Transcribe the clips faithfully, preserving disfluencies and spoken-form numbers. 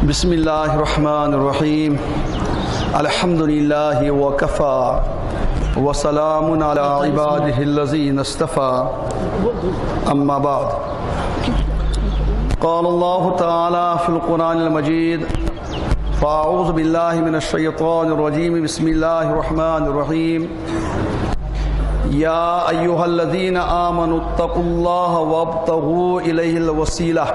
بسم اللہ الرحمن الرحیم الحمد للہ وکفى وسلام علی عبادہ الذین اصطفى اما بعد قال اللہ تعالی فی القرآن المجید فاعوذ باللہ من الشیطان الرجیم بسم اللہ الرحمن الرحیم یا ایہا الذین آمنوا اتقوا اللہ وابتغوا الیہ الوسیلہ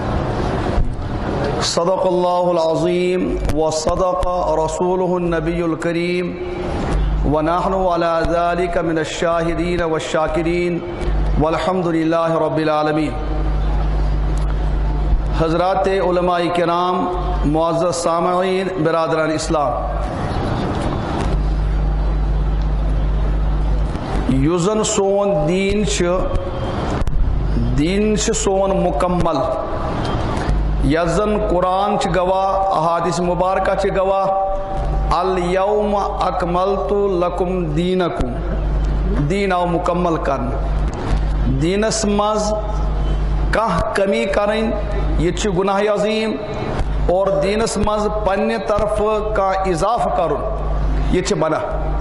صدق اللہ العظیم وصدق رسولہ النبی الکریم ونحن علی ذلک من الشاہدین والشاکرین والحمد للہ رب العالمین۔ حضرات علماء کرام، معزز سامعین، برادران اسلام، یزن سون دین دین سون مکمل، یزن قرآن چھ گواہ، احادیث مبارکہ چھ گواہ، الیوم اکملت لکم دینکم، دین آو مکمل کرن، دینس مز کہاں کمی کریں یہ چھ گناہ عظیم، اور دینس مز پنہ طرف کا اضاف کرن یہ چھ منع،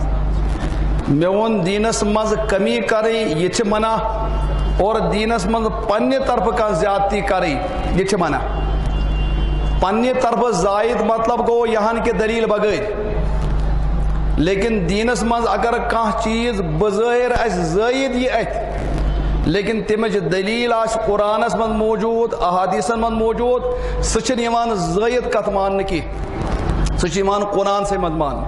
میون دینس مز کمی کریں یہ چھ منع، اور دینس مز پنہ طرف کا زیادتی کریں یہ چھ منع۔ پنہ طرف زائد مطلب گو یہاں کے دلیل بغیر، لیکن دینس مز اگر کان چیز بظاہر اس زائد یہ ات لیکن تمچ دلیل آس قرآنس من موجود، احادیثن من موجود، سچن ایمان زائد کت مان کی، سچ ایمان قرآن سے مت مان،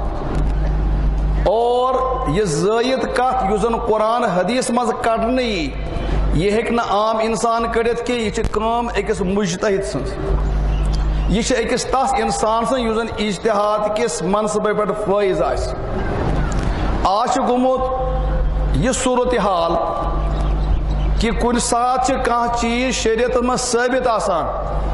اور یہ زائد کت یوزن قرآن حدیث مز کڑنی یہ ہیکن عام انسان کڑت کہ یہ کام اکس مجتہد سن، یہ اکس تس انسان سن یوزن اجتہاد کس منصبے پہ فائز آس۔ آج گومت یہ صورتحال کہ کن سات کان چیز شریعت میں ثابت آسان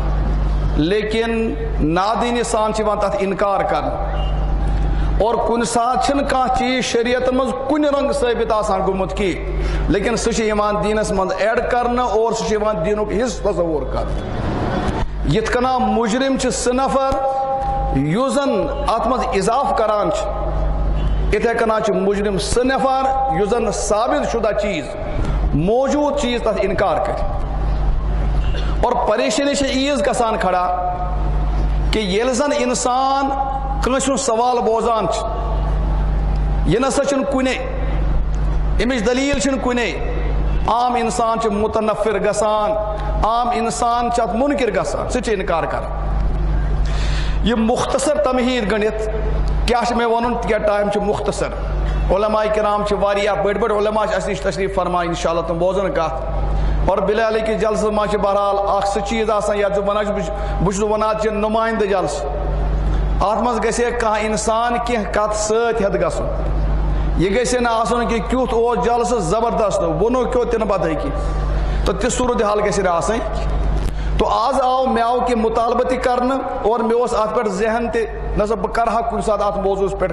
لیکن نادینی سان چھ تت انکار کر، اور کن سات چھن کان چیز شریعت میں کن رنگ ثابت آسان گومت کی لیکن سہ ایمان دینس مند ایڈ کرنا اور سہ ایمان دینک حص تصور کر۔ یت کنا مجرم چھ سہ نفر یوزن ات مز اضاف کران چھ، اتھے کنا چھ مجرم سہ نفر یوزن ثابت شدہ چیز موجود چیز تک انکار کر، اور پریشانی سے ایز گسان کھڑا کہ یل زن انسان کنسن سوال بوزان یہ نسا چھن کنے امچ دلیل چھن کنے، عام انسان چھ متنفر گسان، عام انسان چھ منکر گسان، سچ انکار کر۔ یہ مختصر تمہید گنت کیا میں ونن کیا ٹائم چھ مختصر، علماء کرام چھ واریاہ بڑ بڑ علماء اس نش تشریف فرما انشاءاللہ تم بوزن کت، اور بلال کی جلسہ ما چھ بہرحال اخ سہ چیز آسان یا جو وناچ بچ ونات چھ نمائندہ جلسہ ات مز گژھِ کانٛہہ انسان کینٛہہ کت سۭتۍ ہیٚتھ گژھُن، یہ گژھِ نہٕ آسُن کہ کیُتھ اوس جلسہ زبردست ووٚنُو کیٚو تہِ نہٕ پتہٕ ہیٚکہِ تو تہِ صورتحال گژھِ نہٕ آسٕنۍ۔ تو آز آو مےٚ آو کینٛہہ مطالبہ تہِ کرنہٕ، اور مےٚ اوس اتھ پٮ۪ٹھ ذہن تہِ نہ سا بہٕ کرٕ ہا کُنہِ ساتہٕ اتھ موضوعس پٮ۪ٹھ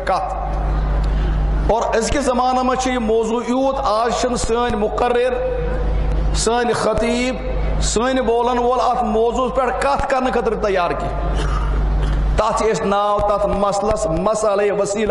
کتھ، اور أزکِس زمانس منٛز چھُ یہِ موضوع یوٗت آز چھِنہٕ سٲنۍ مقرر، سٲنۍ خطیب، سٲنۍ بولن وول اتھ موضوعس پٮ۪ٹھ کتھ کرنہٕ خٲطرٕ تیار کینٛہہ۔ تتھ چھِ أسۍ ناو تتھ مسلس مسئلہ وسیلہ،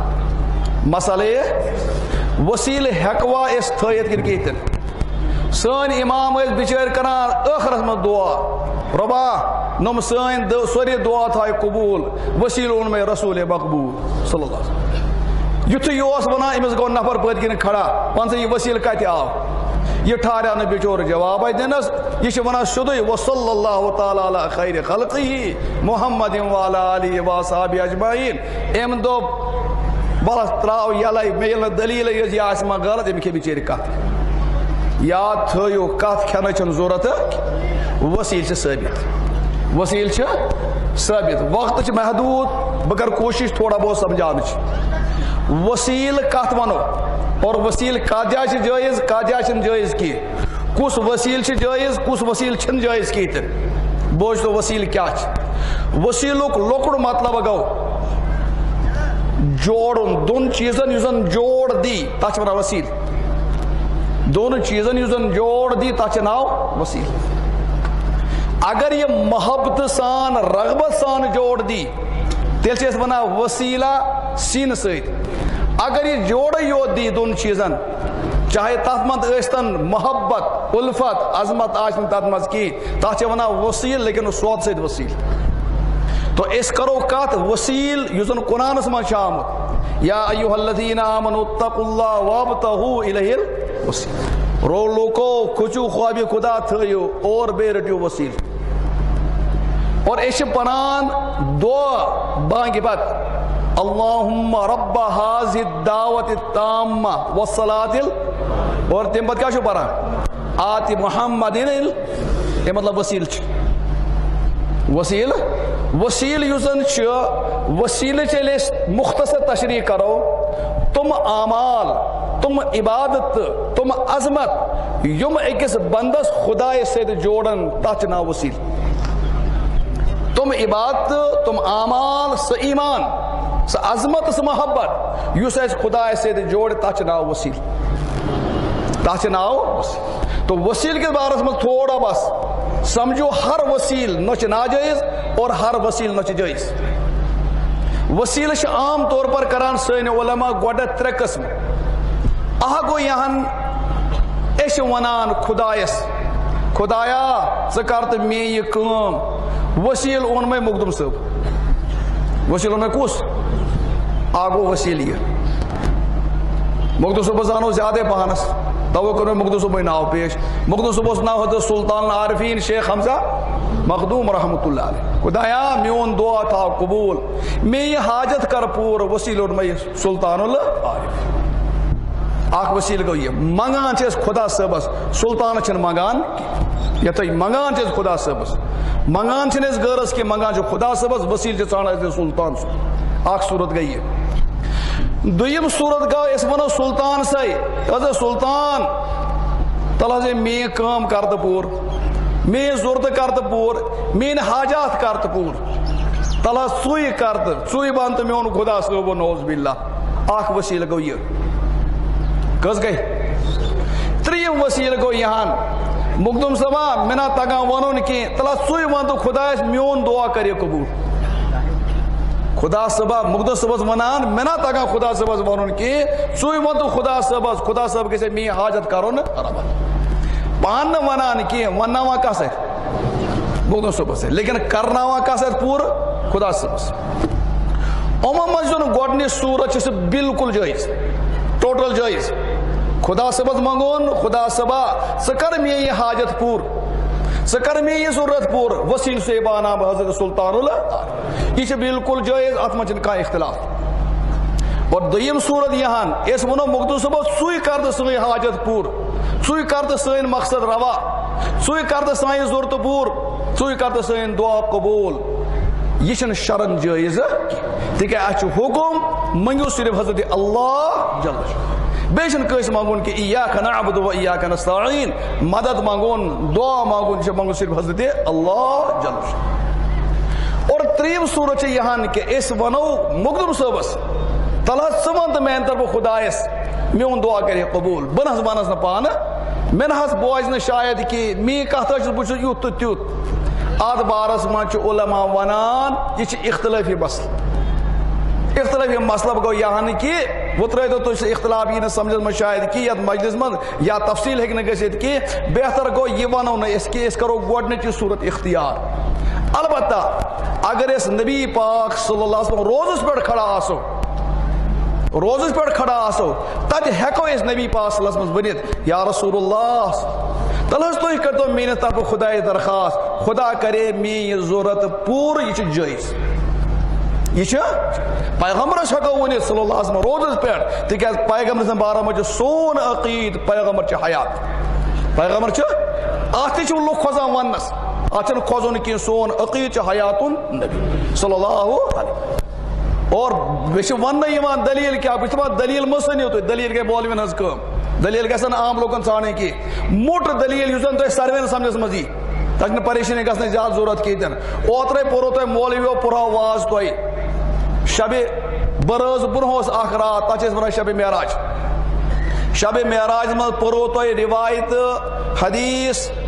مسئلہ وسیلہ ہیکوا أسۍ تھٲیِتھ کِنہٕ کِہیٖنۍ۔ سٲنۍ امام ٲسۍ بِچٲرۍ کران ٲخرس منٛز دعا، رۄبا نۄم سٲنۍ سورُے دعا تھایہِ قبوٗل، وسیلہٕ اوٚن مےٚ رسوٗلِ مقبوٗل صلی اللہ علیہ وسلم۔ یُتھُے یہِ اوس ونان أمِس گوٚو نفر پٔتۍ کِنۍ کھڑا، وَن سا یہِ وسیلہٕ کتہِ آو، یہ ٹھہریو نہٕ بچور جوابے دِنس، یہ چھُ ونان سیودُے وصلی اللہ تعالیٰ علی خیر خلقہ محمد وعلی آلہ وصحبہ اجمعین۔ أمۍ دوٚپ بلس تراو یلے مےٚ ییٚلہِ نہٕ دلیٖلٕے یٲژ یہِ آسہِ ما غلط أمۍ کھے بِچٲرۍ کتھ۔ یاد تھٲیِو کتھ کھٮ۪نٕچ چھنہٕ ضروٗرت، وسیٖلہٕ چھِ ثٲبت، وسیٖلہٕ چھِ ثٲبت۔ وقت چھُ محدوٗد، بہٕ کرٕ کوٗشش تھوڑا بہت سمجھاونٕچ۔ وسیٖلہٕ کتھ ونو، اور وسیلہ کت جائے چھ جائز، کت جائے چھنہٕ جائز کی، کس وسیل چھ جائز، کس وسیل چھنہٕ جائز کی تہ بوجھ تو وسیل کیا چھ۔ وسیلک لۄکُٹ مطلب گو جوڑن، دون چیزن یُزن جوڑ دی تتھ چھِ ونان وسیل، دون چیزن یُزن جوڑ دی تتھ چھِ ناو وسیل۔ اگر یہ محبت سان رغبت سان جوڑ دی تیل سے اس بنا وسیلہ سین سید. اگر یہ جوڑ یوت دی دون چیزن چاہے تات مند اشتن محبت الفت عظمت آشن تات مز کی تات چھ ونا وسیل لیکن اس سواد سید وسیل. تو اس کرو کات وسیل یوزن قرآن سمان شامت یا ایوہ الذین آمنوا اتقوا اللہ وابتغوا الیہ الوسیل. رو لوکو کچو خوابی خدا تھیو اور بے رٹیو وسیل. اور ایش پنان دعا بانگی بات اللہم رب حاضر الدعوت التامہ والصلاة ال اور تیم بات کیا شو پرا آتی محمد ال یہ مطلب وسیل چھ وسیل وسیل یوزن چھ وسیل چلے مختصر تشریح کرو. تم اعمال تم عبادت تم عظمت یم ایکس بندس خدا سے جوڑن تاچنا وسیل. تم عبادت تم اعمال س ایمان س عظمت س محبت یس اس خدا سے جوڑ تاچنا وسیل تاچنا وسیل. تو وسیل کے بارے میں تھوڑا بس سمجھو ہر وسیل نوچ ناجائز اور ہر وسیل نوچ جائز. وسیل عام طور پر کران سین علماء گوڑا ترے قسم. اہ گو یہاں ایش ونان خدایس خدایا زکارت میں یہ کام وسیل اون میں مقدم صاحب وسیل اون میں کس آگو وسیل یہ مقدم صاحب زانو زیادہ پہانس تو کرو مقدم صاحب ناو پیش. مقدم صاحب ناو حضرت سلطان العارفین شیخ حمزہ مخدوم رحمت اللہ علیہ. خدایا میون دعا تھا قبول میں یہ حاجت کر پور وسیل اور میں سلطان العارف. آخ وسیل گو یہ منگان چیز خدا صبس سلطان چن منگان یا تو منگان چیز خدا صبس منگان چن اس غرض کے منگان جو خدا صبس وسیل چیز آنا ہے سلطان سے. آخ صورت گئی ہے. دویم صورت گا اس منو سلطان سے حضرت سلطان تلہ سے میں کام کرد پور میں ضرورت کرد پور میں حاجات کرد پور تلہ سوئی کرد سوئی بانت میں ان خدا صبح و نوز باللہ. آخ وسیل گو یہ کس گئی. تریم وسیل گو یہاں مقدم صبح منا تگا ونون کی تلا سوئی وانتو خدا اس میون دعا کرے قبول. خدا صبح مقدم صبح ونان منا تگا خدا صبح ونون کی سوئی وانتو خدا صبح خدا صبح کسے می حاجت کرو نا پان ونان کی وننا وہاں کسے مقدم صبح سے لیکن کرنا وہاں کسے پور خدا صبح سے. عموما جن گوڑنی صورت چیز بالکل جائز ٹوٹل جائز. خدا سبز منگون خدا سبا سکر میں یہ حاجت پور سکر میں یہ ضرورت پور وسیل سے بانا حضرت سلطان اللہ یہ بالکل جائز اتمچن کا اختلاف. اور دویم صورت یہاں اس منو مقدم سبا سوئی کرد سوئی حاجت پور سوئی کرد سوئی مقصد روا سوئی کرد سوئی ضرورت پور سوئی کرد سوئی دعا قبول. یہ چھن شرن جائز تک اچھ حکم منگو صرف حضرت اللہ جل شاہ. بیشن کس مانگون کہ ایاک نعبد و ایاک نستعین مدد مانگون دعا مانگون جو مانگون صرف حضرت اللہ جل شاہ. اور تریم صورت یہاں کہ اس ونو مقدم صبس تلہ سمانت میں طرف خدایس میون دعا کرے قبول بنس بنس نہ پانا منحس بوائز نے شاید کہ می کہتا ہے بچو یوت تیوت آد بارس مانچ علماء ونان یہ اختلافی بس اختلافی مسئلہ گو یہاں کی وہ ترے تو تو اختلاف یہ نہ سمجھ میں شاید کی یا مجلس من یا تفصیل ہے کہ نہ گسیت کی بہتر گو یہ ونو نہ اس کی اس کرو گوڑنچ صورت اختیار. البتہ اگر اس نبی پاک صلی اللہ علیہ وسلم روز پر کھڑا آسو روز پر کھڑا آسو تج ہیکو اس نبی پاک صلی اللہ علیہ وسلم بنیت یا رسول اللہ تلہس تو ہی کر دو میں نے طرف خدا درخواست خدا کرے میں یہ ضرورت پور یہ جائز. یہ پیغمبر ہیکو ونت صلی اللہ علیہ وسلم روز پہ تک پیغمبر سن بارہ مجھ سون عقید پیغمبر چھ حیات پیغمبر چھ آتی چھ لوگ کھوزان ونس آچن کھوزن کی سون عقید چھ حیات نبی صلی اللہ علیہ وسلم. اور بیش ون ایمان دلیل کیا بیش بات دلیل مسنی ہوتا ہے دلیل کے بولوین ہز کم دلیل گسن عام لوگن سانے کی موٹ دلیل یوزن تو سروین سمجھس مزی تاکہ پریشانی گسنے زیادہ ضرورت کی دن اوترے پورو تو مولویو پورا واز تو شب برز برہوس آخرات تاچیز بنا شب معراج شب معراج میں پورو تو روایت حدیث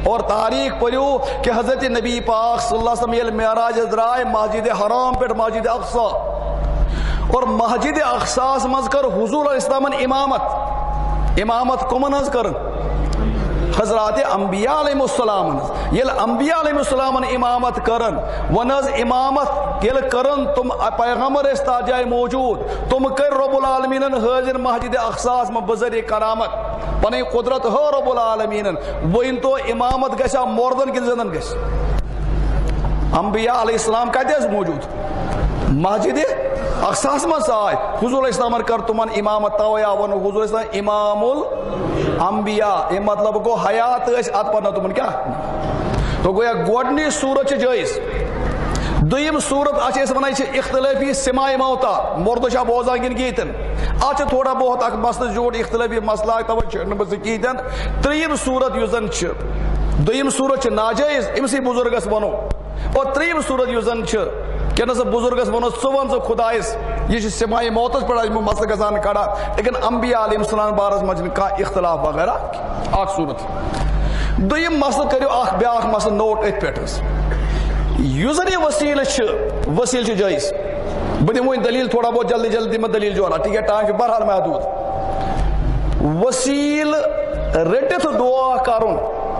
اور تاریخ پڑھو کہ حضرت نبی پاک صلی اللہ علیہ وسلم یل معراج درائے مسجد حرام پہ مسجد اقصی اور مسجد اقصی مز کر حضور علیہ السلام امامت امامت کمن حض کر حضرات انبیاء علیہ السلام یل انبیاء علیہ السلام امامت کرن ونز امامت یل کرن تم پیغمبر استا جائے موجود تم کر رب العالمین حاضر مسجد اقصی میں بذریعہ کرامت پنی قدرت ہو رب العالمین وین تو امامت گژھا مردن کن زنن گژھ انبیاء علیہ السلام کتہ موجود مسجد اقصی من آئے حضور علیہ السلام کر تمن امامت تویا ون حضور علیہ السلام امام الانبیاء یہ مطلب گو حیات اس ات پر تمن کیا تو گویا گوڈنی صورت جائز دویم صورت اچھ اس ونان اختلافی سماع موتا مرد شاہ بوزان گن گیتن اچھ تھوڑا بہت اک مسئلہ جوڑ اختلافی مسئلہ توجہ نبس گیتن تریم صورت یوزن چھ دویم صورت چھ ناجائز امسی بزرگس بنو اور تریم صورت یوزن چھ کہ نہ بزرگس بنو ثون سو خدائس یہ سماع موتس پڑا مسئلہ گزان کڑا لیکن انبیاء علیہ السلام بارس مجھ کا اختلاف وغیرہ اک صورت دویم مسئلہ کریو اخ بیاکھ مسئلہ نوٹ ات پیٹھس یوزن یہ وسیل چھ وسیل چھ جائز بہ دمو دلیل تھوڑا بہت جلدی جلدی میں دلیل جو ٹھیک ہے ٹائم چھ بہرحال محدود وسیل رٹت دعا کرن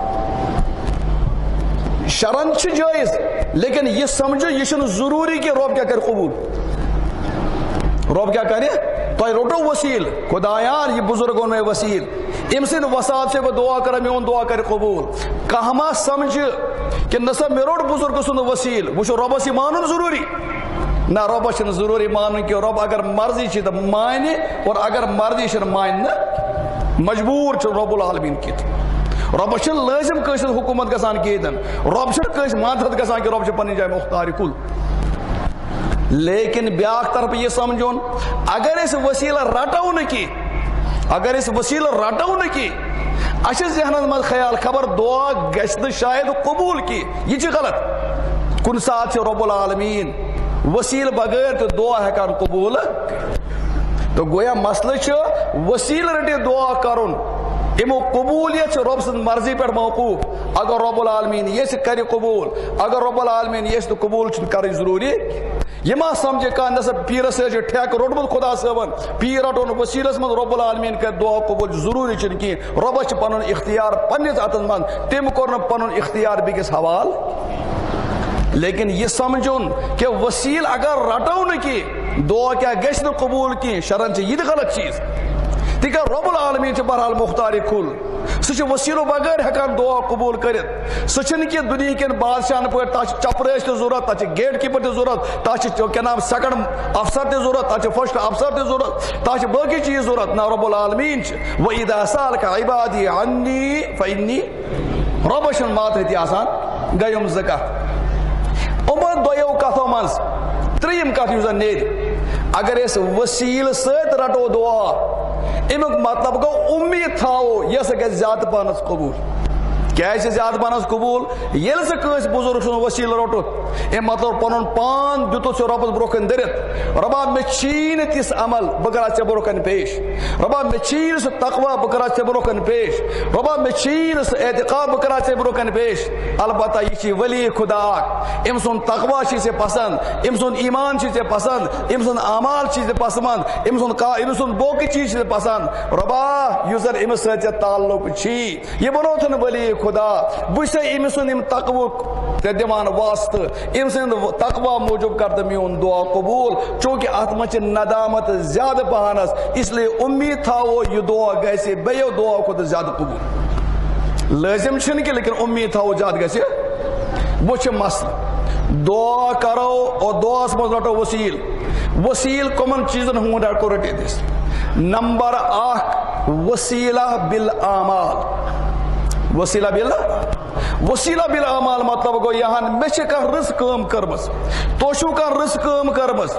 شرن چھ جائز لیکن یہ سمجھو یہ چھن ضروری کہ رب کیا کر قبول رب کیا کرے تو رٹو وسیل خدایان یہ بزرگوں میں وسیل ام سند وسات سے وہ دعا کر میون دعا کر قبول کہما سمجھ کہ نسا میں روٹ بزرگ سند وسیل وہ رب سے مانن ضروری نہ رب چھن ضروری مانن کہ رب اگر مرضی چھ تو مانے اور اگر مرضی چھن مان مجبور چھ رب العالمین کی رب چھن لازم کس حکومت گسان کیتن رب چھن کس ماتحت گسان کہ رب چھ پنی جائے مختار کل لیکن بیاکھ طرف یہ سمجھون اگر اس وسیلہ رٹو نہ کی اگر اس وسیلہ رٹو نہ کی اچھے ذہن میں خیال خبر دعا گشت شاید قبول کی یہ چھ غلط کن ساتھ سے رب العالمین وسیل بغیر تو دعا ہے کر قبول تو گویا مسئلہ چھ وسیل رٹے دعا کرن امو قبولیت رب سن مرضی پر موقوف اگر رب العالمین یہ کر قبول اگر رب العالمین یہ تو قبول کر ضروری یہ ما سمجھے کہ نسا پیر سے ٹھیک روٹمت خدا صاحبن پیر رٹون وسیلس من رب العالمین کر دعا قبول ضروری چھ کی رب چھ پنن اختیار پنس اتن من تم کور پنن اختیار بیکس حوال لیکن یہ سمجھون کہ وسیل اگر رٹو نہ کی دعا کیا گژھ نہ قبول کی شرن چھ یہ غلط چیز تک رب العالمین بہرحال مختار کھل سہ وسیلو بغیر ہکان دعا قبول کرت سہ کہ دنیا کن بادشاہن پہ تک چپرس تہ ضرورت تک گیٹ کیپر تہ ضرورت تک کیا نام سیکنڈ افسر تہ ضرورت تک فرسٹ افسر تہ ضرورت تک باقی چیز ضرورت نہ رب العالمین وَإِذَا سَأَلَكَ عِبَادِي عَنِّي فَإِنِّي رب چھن ماتحتی آسان گیم زٕ کتھ یِمن دۄیو کتھو منٛز ترٛیِم کتھ یُس زن نیرِ اگر اس وسیل ست رٹو دعا امیک مطلب گو امید تھاو یہ گھر زیادہ پانس قبول کیا زیادہ پانس قبول یل سے کس بزرگ سن وسیل رٹت ام مطلب پن پان دتت ربس برکن درت ربا مے چین تس عمل بہ کرا ژے برکن پیش ربا مے چین سہ تقوی بہ کرا ژے برکن پیش ربا مے چین سہ اعتقاد بہ کرا ژے برکن پیش البتہ یہ ولی خدا ام سن تقوی چھ ژے پسند ام سن ایمان چھ ژے پسند ام سن اعمال چھ ژے پسند ام سن ام سن باقی چیز چھ ژے پسند ربا یوزر ام سۭتۍ تعلق چھی یہ بنوتن ولی خدا بس ام سن تقوی دان واسطہ ام سند تقوی موجود کر میون دعا قبول چونکہ ات مچ ندامت زیادہ پہنس اس لیے امید تھاو یہ دعا گھے بیو دعا کھت زیادہ قبول لازم چھ کہ لیکن امید تھاو زیادہ گھے وچ مسئلہ دعا کرو اور دعاس مز رٹو وسیل وسیل کمن چیزن ہوں رٹو رٹے دس نمبر اخ وسیلہ بالاعمال وسیلہ بل وسیلہ بالاعمال مطلب گو یہاں مے رز کم کرمس تو رز کم کرمس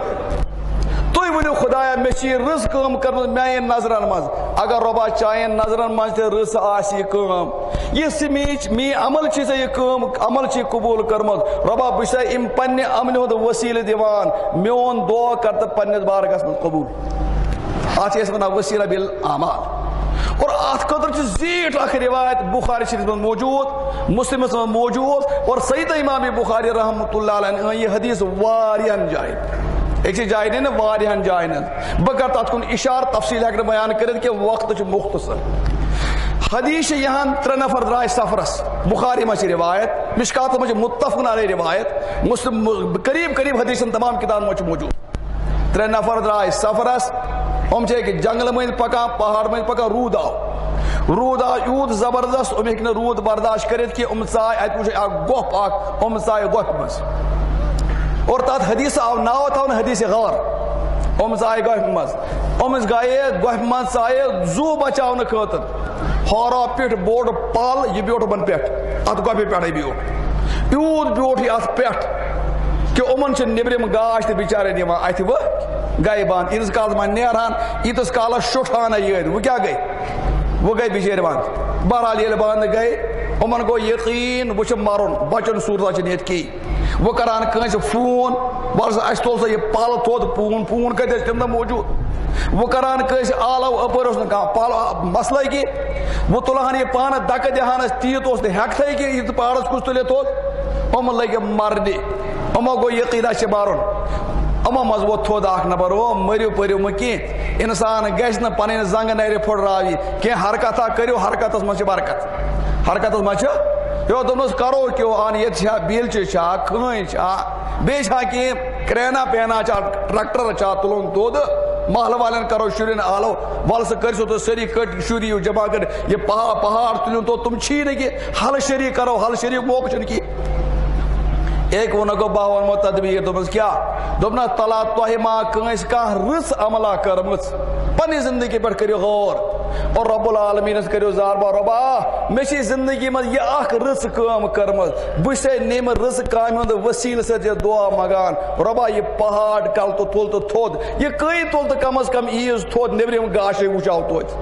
تھی ورو خدایا مے رز کم کرمس میان نظرن مز اگر ربا چائن نظرن مز تہ رز آسی کم یہ سمیچ می عمل چیز یہ کم عمل چی قبول کرمت ربا بس ام پنہ عمل ہند وسیلہ دیوان میون دعا کرت پنس بارگس من قبول ات ونان وسیلہ بالاعمال اور ات خطر زیٹ اخ روایت بخاری شریف میں موجود، مسلم میں موجود، اور سید امام بخاری رحمۃ اللہ علیہ یہ حدیث واریاں جائیں ایک جائیں نہیں نا واریاں جائیں بہ کر تات کن اشار تفصیل ہیکہ بیان کرت کہ وقت مختصر حدیث یہاں ترے نفر درائے سفرس بخاری میں روایت، مشکات میں متفق علیہ روایت، مسلم قریب قریب حدیث تمام کتاب میں موجود. ترے نفر درائے سفرس ہم کہ جنگل میں پکان پہاڑ میں پکان رود آو رود آو یوت زبردست ام ہیکہ رود برداشت کرت کہ ام ژائے ات وچھ اکھ گوپ اکھ ام ژائے گوپہِ مز اور تات حدیث آو ناو تھاون حدیث غار ام ژائے گوپہِ مز ام گئے گوپہِ مز ژائے زو بچاؤن خاطر ہورا پیٹ بوڑ پال یہ بیوٹ بن پیٹ ات گوپہِ پیٹھے بیوٹ یوت بیوٹ یہ ات پیٹ کہ امن نبرم گاش تو بچارے نوان ات وہ گئے بند یتس کالس من نیران یتس کالس شٹھان یہ وہ کیا گئی وہ گئی بچار بند. بہرحال یل بند گئی امن گو یقین وہ مرن بچن صورت نیت کی وہ کران کنس فون بس اس تول سا یہ پل تھود پون پون کت تم دہ موجود وہ کران کنس آلو اپر اس پل مسئلہ کہ وہ تلہان یہ پانہ دکہ دہان تیت اس ہیکتھے کہ یہ پہاڑس کس تلے تھود ام لگے مرنی اما گو یقیدہ چھ مارن اما مز وہ تھود اخ نفر او مریو پریو مکی انسان گژھِ نہ پنن زنگ نیر پھڑراوی کہ حرکتہ کریو حرکتس مز برکت حرکتس مز یو دمس کرو کیو آن یہ چھا بیل چھا کھن چھا بے چھا کہ کرینا پینا چھا ٹریکٹر چھا تلون دود محل والن کرو شرین آلو والس کرسو تو سری کٹ شری جمع کر یہ پہاڑ تلون تو تم چھی نہیں کہ حل شری کرو حل شری موقع چن کی ایک ون گو بہ ونمو تدبیر دس کیا دپنا تلا تہ ما کنس کان رس عملہ کرمت پنہ زندگی پہ کرو غور اور رب العالمین کرو زار بار ربا مے زندگی من یہ اخ رس کام کرمت بس نیم رس کام ہند وسیل ست دعا مگان ربا یہ پہاڑ کل تو تل تو تھود یہ کئی تل تو کم از کم عیز تھود نبرم گاشے وچاو توت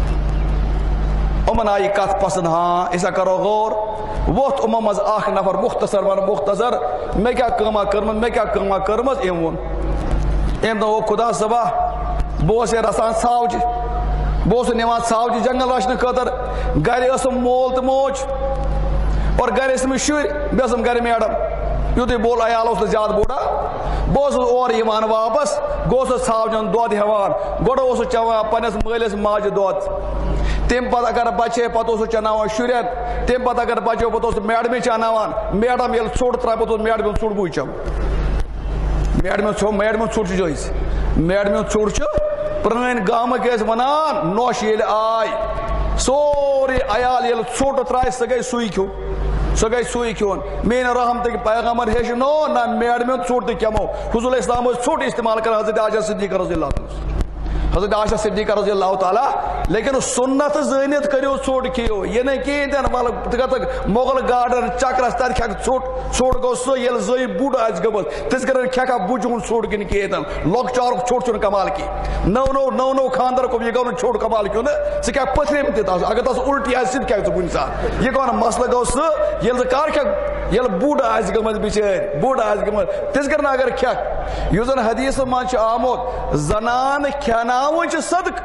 امن آئی کت پسند ہاں ایسا کرو غور ووت امم مز اخ نفر مختصر ون مختصر میں کیا کما کرمت میں کیا کما کرمت ام ون ام دو خدا صبح بہس رسان ژھاوجہ بہس نوان ژھاوجہ جنگل رچنے خاطر گھر اسم مول تو موج اور گھر اسم شر بیسم گھر میڈم یوتھے بول عیال اس زیادہ بوڑا بہس اور یوان واپس گوس ژھاوجن دود ہیوان گوڑ اس چوان پنس مالس ماجہ دود تم پتہ اگر بچے پتہ اس چناوان شرین تم پتہ اگر بچے پتہ اس میڈم چناوان میڈم یل ژوٹ ترا پتہ میڈم ژوٹ بو چم میڈم ژو میڈم ژوٹ جویس میڈم ژوٹ چھ پرن گام کیس ونان نوش یل آئی سوری عیال یل ژوٹ ترا سہ گئی سوئی کھو سہ گئی سوئی کھون مین رحمت پیغمبر ہیچنو نہ میڈم ژوٹ تہ کھمو حضور اسلام ژوٹ استعمال کر حضرت عائشہ صدیقہ رضی اللہ عنہ حضرت عائشہ صدیقہ رضی اللہ تعالی لیکن سنت زینت کریو ژوٹ کھیو یہ نہیں کہین ول مغل گارڈن چکرس تر کھیک ژوٹ ژوٹ گو سہ یل زئی بوڑ آس گمت تس کر کھیکا بجون ژوٹ کن کہین لۄکچارک ژوٹ چھُنہٕ کمال کی نو نو نو نو خاندر کو یہ گو ژوٹ کمال کیوں نا ژٕ کھیک پتھریم تہ تس اگر تس الٹی آس سہ کھیک ژٕ کُنہِ ساتہٕ یہ گو مسئلہ گو سہ یل ژٕ کر کھیک یل بوڑ آس گمت بچٲرۍ بوڑ آس گمت تس کر اگر کھیک یُس زن حدیث من چھُ آمُت زنان کھیاناوٕنۍ چھِ صدق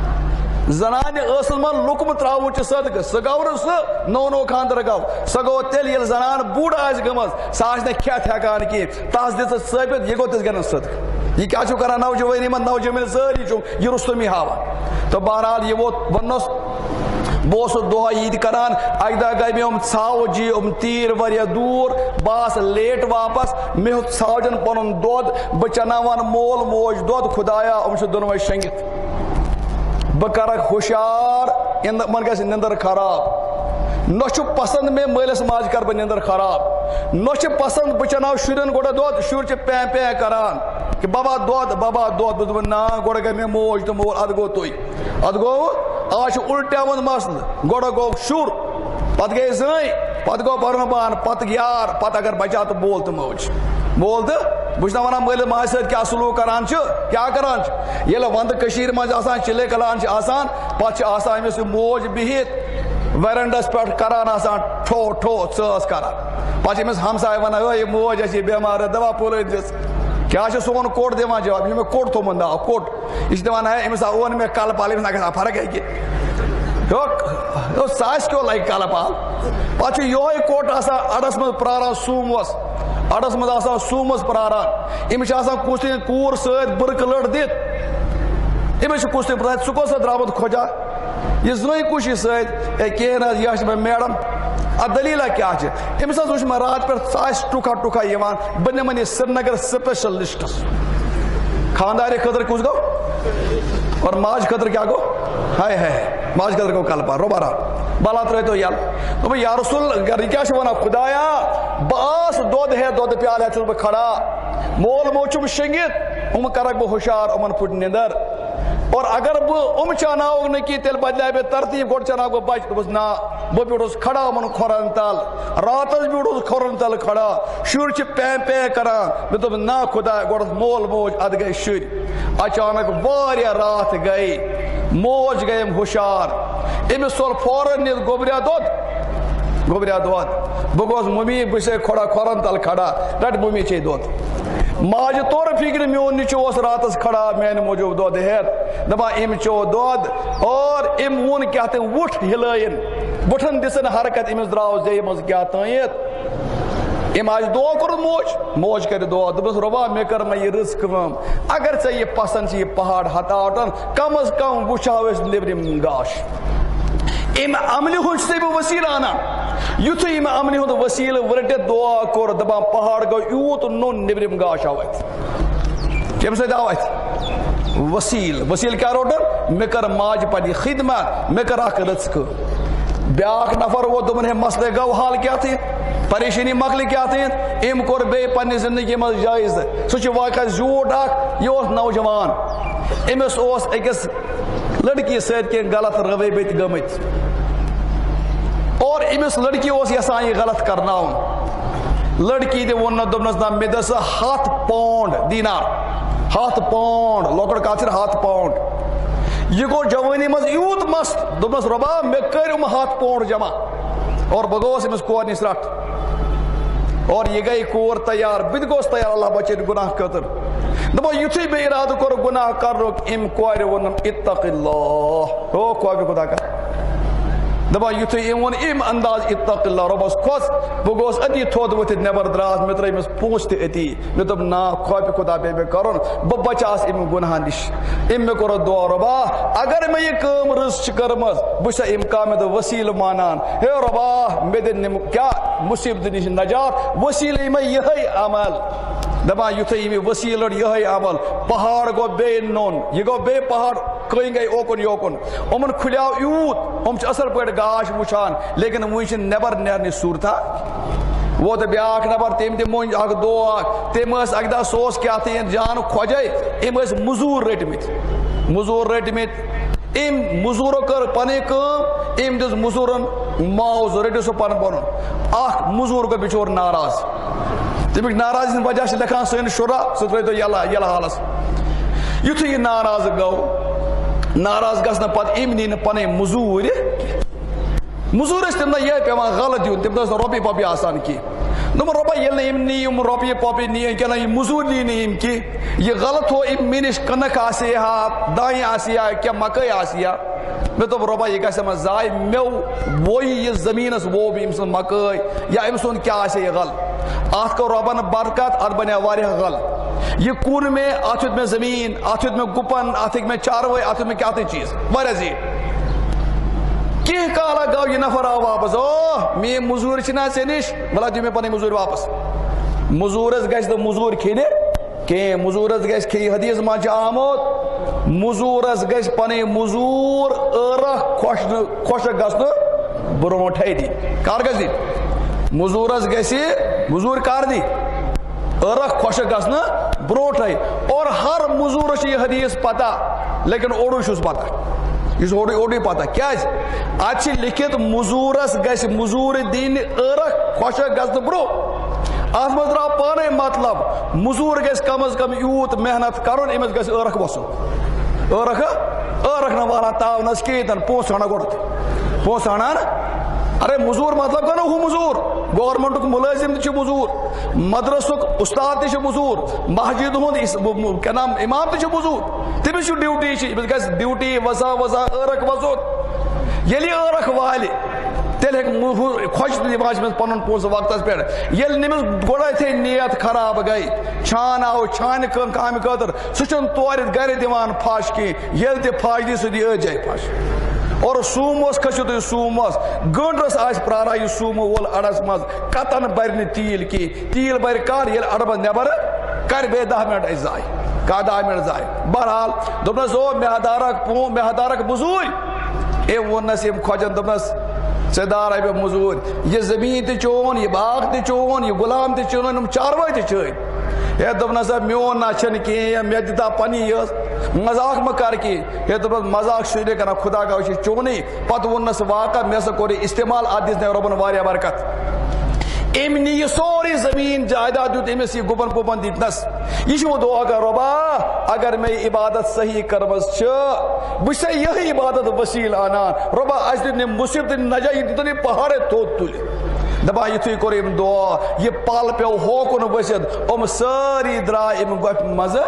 زنان اصل من لکم تراؤن چھ صدقہ سہ گو نا سہ نو نو خاندر گو سہ گو تیل یل زنان بوڑ آس گمت سہ آس کھیت ہیکان کی تس دس ثابت یہ گو تس گن صدقہ یہ کیا چھو کران نوجوانی من نوجوان ساری چھو یہ رستمی ہاوان تو بہرحال یہ وہ ونس بہس دہ عید کران اک دہ گئی مے ژھاو جی ام تیر واریاہ دور باس لیٹ واپس مے ہیوت ژھاوجن پنن دود بہ چناوان مول موج دود خدایا ام چھ دونوے شنگت بہ کرک ہوشیار من گژھِ نندر خراب نہ چھ پسند میں مالس ماج کر بہ نندر خراب نہ چھ پسند بہ چناو شرین گوڑا دود شر چھ پے پے کران کہ بابا دود بابا دود بہ نا گوڑا گئی مے موج تو مول اد گو توئی اد گو آج الٹاون مسل گوڑا گو شر پت گئی زئی پت گو برمبان پت یار پت اگر بچا تو بول تو موج بول تو بہت ونان مل ماج ست کیا سلوک کران کیا کران یل وند کشیر مز آسان چلے کلان آسان پتہ آسان امس موج بہت ویرنڈس پہ کران آسان ٹھو ٹھو ثس کران پتہ امس ہمسائے ونان اے موج اسی بیمار دوا پھول دس کیا سون کوٹ دِوان جواب یہ مے کوٹ تھومت نا کوٹ یہ دپان ہے امس اون مے کل پال امس نہ فرق ہے کہ ساس کیوں لائک کالا پال پہ یہ کوٹ اڑس مز پراران سوموس اڑس مز آسان سومس پراران امس کس تین کور ست برک لڑ دت امس کس تین پران ثہ کس درامت کھوجا یہ زن کش ست کہین یہ میں میڈم ات دلیلہ کیا امس وچ میں رات پہ ساس ٹوکا ٹوکا یوان بہ نمن یہ سری نگر سپیشلسٹس خاندار خطر کس گو اور ماج خطر کیا گو ہائے ہائے ماج خطر گو کل پار روبارا بالا تر تو یل تو یا رسول کیا ونان خدایا بس دود ہے دود پیال ہے بہ کھڑا مول موچم شنگت ام کرک بہ ہوشیار امن پھٹ نندر اور اگر بہ ام چاناؤ نکی تیل بدلے بے ترتیب گوڑ چانا گو بچ بس نا بہ بیٹھس کھڑا امن کھورن تل راتس بیٹھس کھورن تل کھڑا شر چھ پے پے کران مے دوپ نا خدا گوڑ مول موج اد گئی شر اچانک واریاہ رات گئی موج گئیم ہوشیار امس سول فورن نت گوبریا دود گوبریا دود بہ گوس ممی بہ سے کھڑا کھورن تل کھڑا رٹ ممی چے دود ماج طور فکر میون نچو راتس کھڑا میانہ موجود دود ہیت دپا ام چو دود اور ام وون کیا تم وٹھ ہلائن وٹھن دسن حرکت امس دراو زی مز کیا تائیت ام آج دعا کر موج موج کر دعا دبس ربا مے کر میں یہ رزق کم اگر ژے یہ پسند یہ پہاڑ ہٹاوٹن کم از کم وچھاو اس نیبرم گاش ام عمل ہن سے بہ وسیل انا یتھ ام عمل ہن وسیل ورٹ دعا کور دبا پہاڑ گو یوت نو نیبرم گاش آوت کیم سے دعوت وسیل وسیل کیا روٹر مے کر ماج پنی خدمت مے کر اک رزق بیاکھ نفر وہ دمن ہے مسئلے گو حال کیا تھی پریشانی مکل کیا تھی ام کور بے پنی زندگی مز جائز سہ چھ واقعہ زیوٹ اک یہ اوس نوجوان امس اوس اکس لڑکی سۭتۍ کینٛہہ غلط رویبت گمت اور امس لڑکی اوس یسان یہ غلط کرناون لڑکی تہ وون دپنس نا مے دس ہتھ پاؤنڈ دینار ہتھ پاؤنڈ لۄکُٹ کتھ چھِ ہتھ پاؤنڈ یہ گو جوانی مز یوت مست دپنس ربا مے کر یم ہتھ پاؤنڈ جمع اور بہ گوس امس کور نش رٹ اور یہ گئی کور تیار بہ تہ گوس تیار اللہ بچن گناہ خاطر دپو یتھے بے ارادہ کور گناہ کرنک ام کور وونم اتق اللہ او خوف خدا کا دپا یتھے ام وون ام انداز اتق اللہ ربس کھوس بہ گوس اتی تھود ؤتھِتھ نٮ۪بر دراس مے ترٲے أمِس پونٛسہٕ تہِ اتی مے دوٚپ نا خوفہِ خدا پیٚیہِ مےٚ کرُن بہٕ بچاس امہِ گُناہ نِش أمۍ مےٚ کوٚر دعا رۄبا اگر مےٚ یہِ کٲم رٕژ چھِ کٔرمٕژ بہٕ چھُسا امہِ کامہِ دۄہ ؤسیٖلہٕ مانان ہے رۄبا مےٚ دِ نِم کیٛاہ مُصیبتہٕ نِش نجات ؤسیٖلہٕ یی مےٚ یِہے عمل دپان یتھے یہِ ؤسیٖلہٕ لٔڑ یِہے عمل پہاڑ گوٚو بیٚیہِ نوٚن یہِ گوٚو بیٚیہِ پہاڑ کٔنۍ گٔے اوکُن یوکُن یِمن کھُلیو یوٗت یِم چھِ اصل پٲٹھۍ گاش وٕچھان لیکن وٕنۍ چھِ نٮ۪بر نیرنٕچ صوٗرتھا ووت بیاکھ نفر تٔمۍ تہِ مونج اکھ دۄہ اکھ تٔمۍ ٲس اکہِ دۄہ سُہ اوس کیٛاہ تام جان کھۄجے أمۍ ٲسۍ مٔزوٗر رٔٹمٕتۍ مٔزوٗر رٔٹمٕتۍ أمۍ مٔزوٗرو کٔر پنٕنۍ کٲم أمۍ دِژ مٔزوٗرن معاوضہٕ رٔٹِو سُہ پنُن پنُن اکھ مٔزوٗر گوٚو بِچور ناراض تمیُک ناراضی ہٕنٛدۍ وجہ چھِ لیکھان سٲنِس شُرا سُہ ترٲیتو یلہٕ یلہٕ حالس یُتھُے یہِ ناراض گوٚو ناراض گژھنہٕ پتہٕ أمۍ نی نہٕ پنٕنۍ مٔزوٗرۍ مٔزوٗر ٲسۍ تمہِ دۄہ یِہے پیٚوان غلط دیُن تمہِ دۄہ ٲس نہٕ رۄپیہِ پۄپیہِ آسان کینٛہہ دوٚپُن رۄبا ییٚلہِ نہٕ أمۍ نی یِم رۄپیہِ پۄپیہِ نی کینٛہہ یہِ مٔزوٗر نی نہٕ أمۍ کینٛہہ یہِ غلط تھوٚو أمۍ مےٚ نِش کٕنٕک آسہِ ہا دانہِ آسہِ ہا کینٛہہ مکٲے آسہِ ہا مےٚ دوٚپ رۄبا یہِ گژھِ مےٚ ضایہِ مےٚ ووٚے یہِ زٔمیٖنس ووٚو أمۍ سٕنٛز مکٲے یا أمۍ سُنٛد کیٛاہ آسہِ یہِ غلط اتھ کوٚر رۄبن برکت اتھ بنیو واریاہ غلط یہ کُن مےٚ اتھ ہیوٚت مےٚ زٔمیٖن اتھ ہیوٚت مےٚ گُپن اتھ ہیٚکۍ مےٚ چاروٲے اتھ ہیوٚت مےٚ کیٛاہ تام چیٖز واریاہ زیٖٹھ کینٛہہ کالا گوٚو یہِ نفر آو واپس او میٲنۍ مٔزوٗرۍ چھِنہ ژےٚ نِش ولا دِیِو مےٚ پنٕنۍ مٔزوٗرۍ واپس مٔزوٗرس گژھِ نہٕ مٔزوٗرۍ کھیٚنہِ کینٛہہ مٔزوٗرس گژھِ کھیٚیہِ حدیث منٛز چھُ آمُت مٔزوٗرس گژھِ پنٕنۍ مٔزوٗر ٲرکھ خۄش نہٕ خۄشک گژھنہٕ برونٛٹھے دِنۍ کر گژھِ دِنۍ مٔزوٗرس گژھِ مٔزوٗرۍ کر دِنۍ ٲرکھ خۄشک گژھنہٕ برونٛٹھے اور ہر مٔزوٗرس چھِ یہِ حدیث پتہ لیکن اوڑُے چھُس پتہ یُس اوڑُے اوڑُے پتہ کیٛازِ اتھ چھِ لیکھِتھ مٔزوٗرس گژھِ مٔزوٗرۍ دِنۍ ٲرکھ خۄشک گژھنہٕ برونٛہہ اتھ منٛز درٛاو پانے مطلب مٔزوٗر گژھِ کم از کم یوٗت محنت کرُن أمِس گژھِ ٲرکھ وسُن ٲرکھ ٲرکھ نہٕ والان تاونس کِہیٖنۍ تہِ نہٕ پونٛسہٕ ژھانڈان گۄڈٕ پونٛسہٕ ژھانڈان ارے مٔزوٗر مطلب گوٚو نا ہُہ مٔزوٗر گورمنٹُک مُلٲزِم تہِ چھُ مٔزوٗر مدرسُک اُستاد تہِ چھُ مٔزوٗر مسجد ہُنٛد کیٛاہ نام اِمام تہِ چھُ مٔزوٗر تٔمِس چھُ ڈیوٹی چھِ أمِس گژھِ ڈیوٹی وزا وزا ٲرکھ وزُن یلی ٲرکھ والہِ تیٚلہِ ہیٚکہِ خۄش دِوان چھِ پنُن پونٛسہٕ وقتس پٮ۪ٹھ ییٚلہِ نٔمِس گۄڈٕنٮ۪تھٕے نیت خراب گٔے چھان آو چھانہِ کامہِ خٲطرٕ سُہ چھُنہٕ تورِ گرِ دِوان پھش کینٛہہ ییٚلہِ تہِ پھش دی سُہ دی أتھۍ جایہِ پھش اور سوموس کھسِو تُہۍ سوموس گٲنٛٹس آسہِ پرٛاران یہِ سومو وول اڑس منٛز کتن بَرِ نہٕ تیٖل کینٛہہ تیٖل بَرِ کر ییٚلہِ اڑٕ منٛز نٮ۪بر کرِ بیٚیہِ دہ منٹ اَسہِ ضایہِ کاہ دہ منٹ ضایہِ بہرحال دوٚپنس او مےٚ دارکھ پوٗ مےٚ دارکھ موٚزوٗرۍ أمۍ ووٚننس ییٚمۍ خۄجن دوٚپنس ژےٚ دار رۄپیہِ موٚزوٗرۍ یہِ زٔمیٖن تہِ چون یہِ باغ تہِ چون یہِ غلام تہِ چون یِم چاروٲے تہِ چٲنۍ ہے دوٚپنس میون نہ چھنہٕ کینٛہہ مےٚ دِتا پننی یٲژ مذاق مہ کر کینٛہہ ہے دوٚپنس مذاق چھُے نہٕ کران خدا گوٚو چھُ چونٕے پتہٕ ووٚننس واقع مےٚ ہسا کوٚر یہِ استعمال اتھ دِژ رۄبن واریاہ برکت أمۍ نی یہِ سورُے زٔمیٖن جایداد دیُت أمِس یہِ گُپن پُپن دِتنس یہِ چھُ وۄنۍ دُعا کران رۄبا اگر مےٚ یہِ عبادت صحیح کٔرمٕژ چھِ بہٕ چھُسے یِہے عبادت وسیٖل انان رۄبا اسہِ دیُت نہٕ مُصیبت نجا یہِ دِتُن یہِ پہاڑے تھوٚد تُلِتھ دپان یِتھُے کوٚر أمۍ دُعا یہِ پل پیوٚو ہوکُن ؤسِتھ یِم سٲری درٛاے أمۍ گۄپھِ منٛزٕ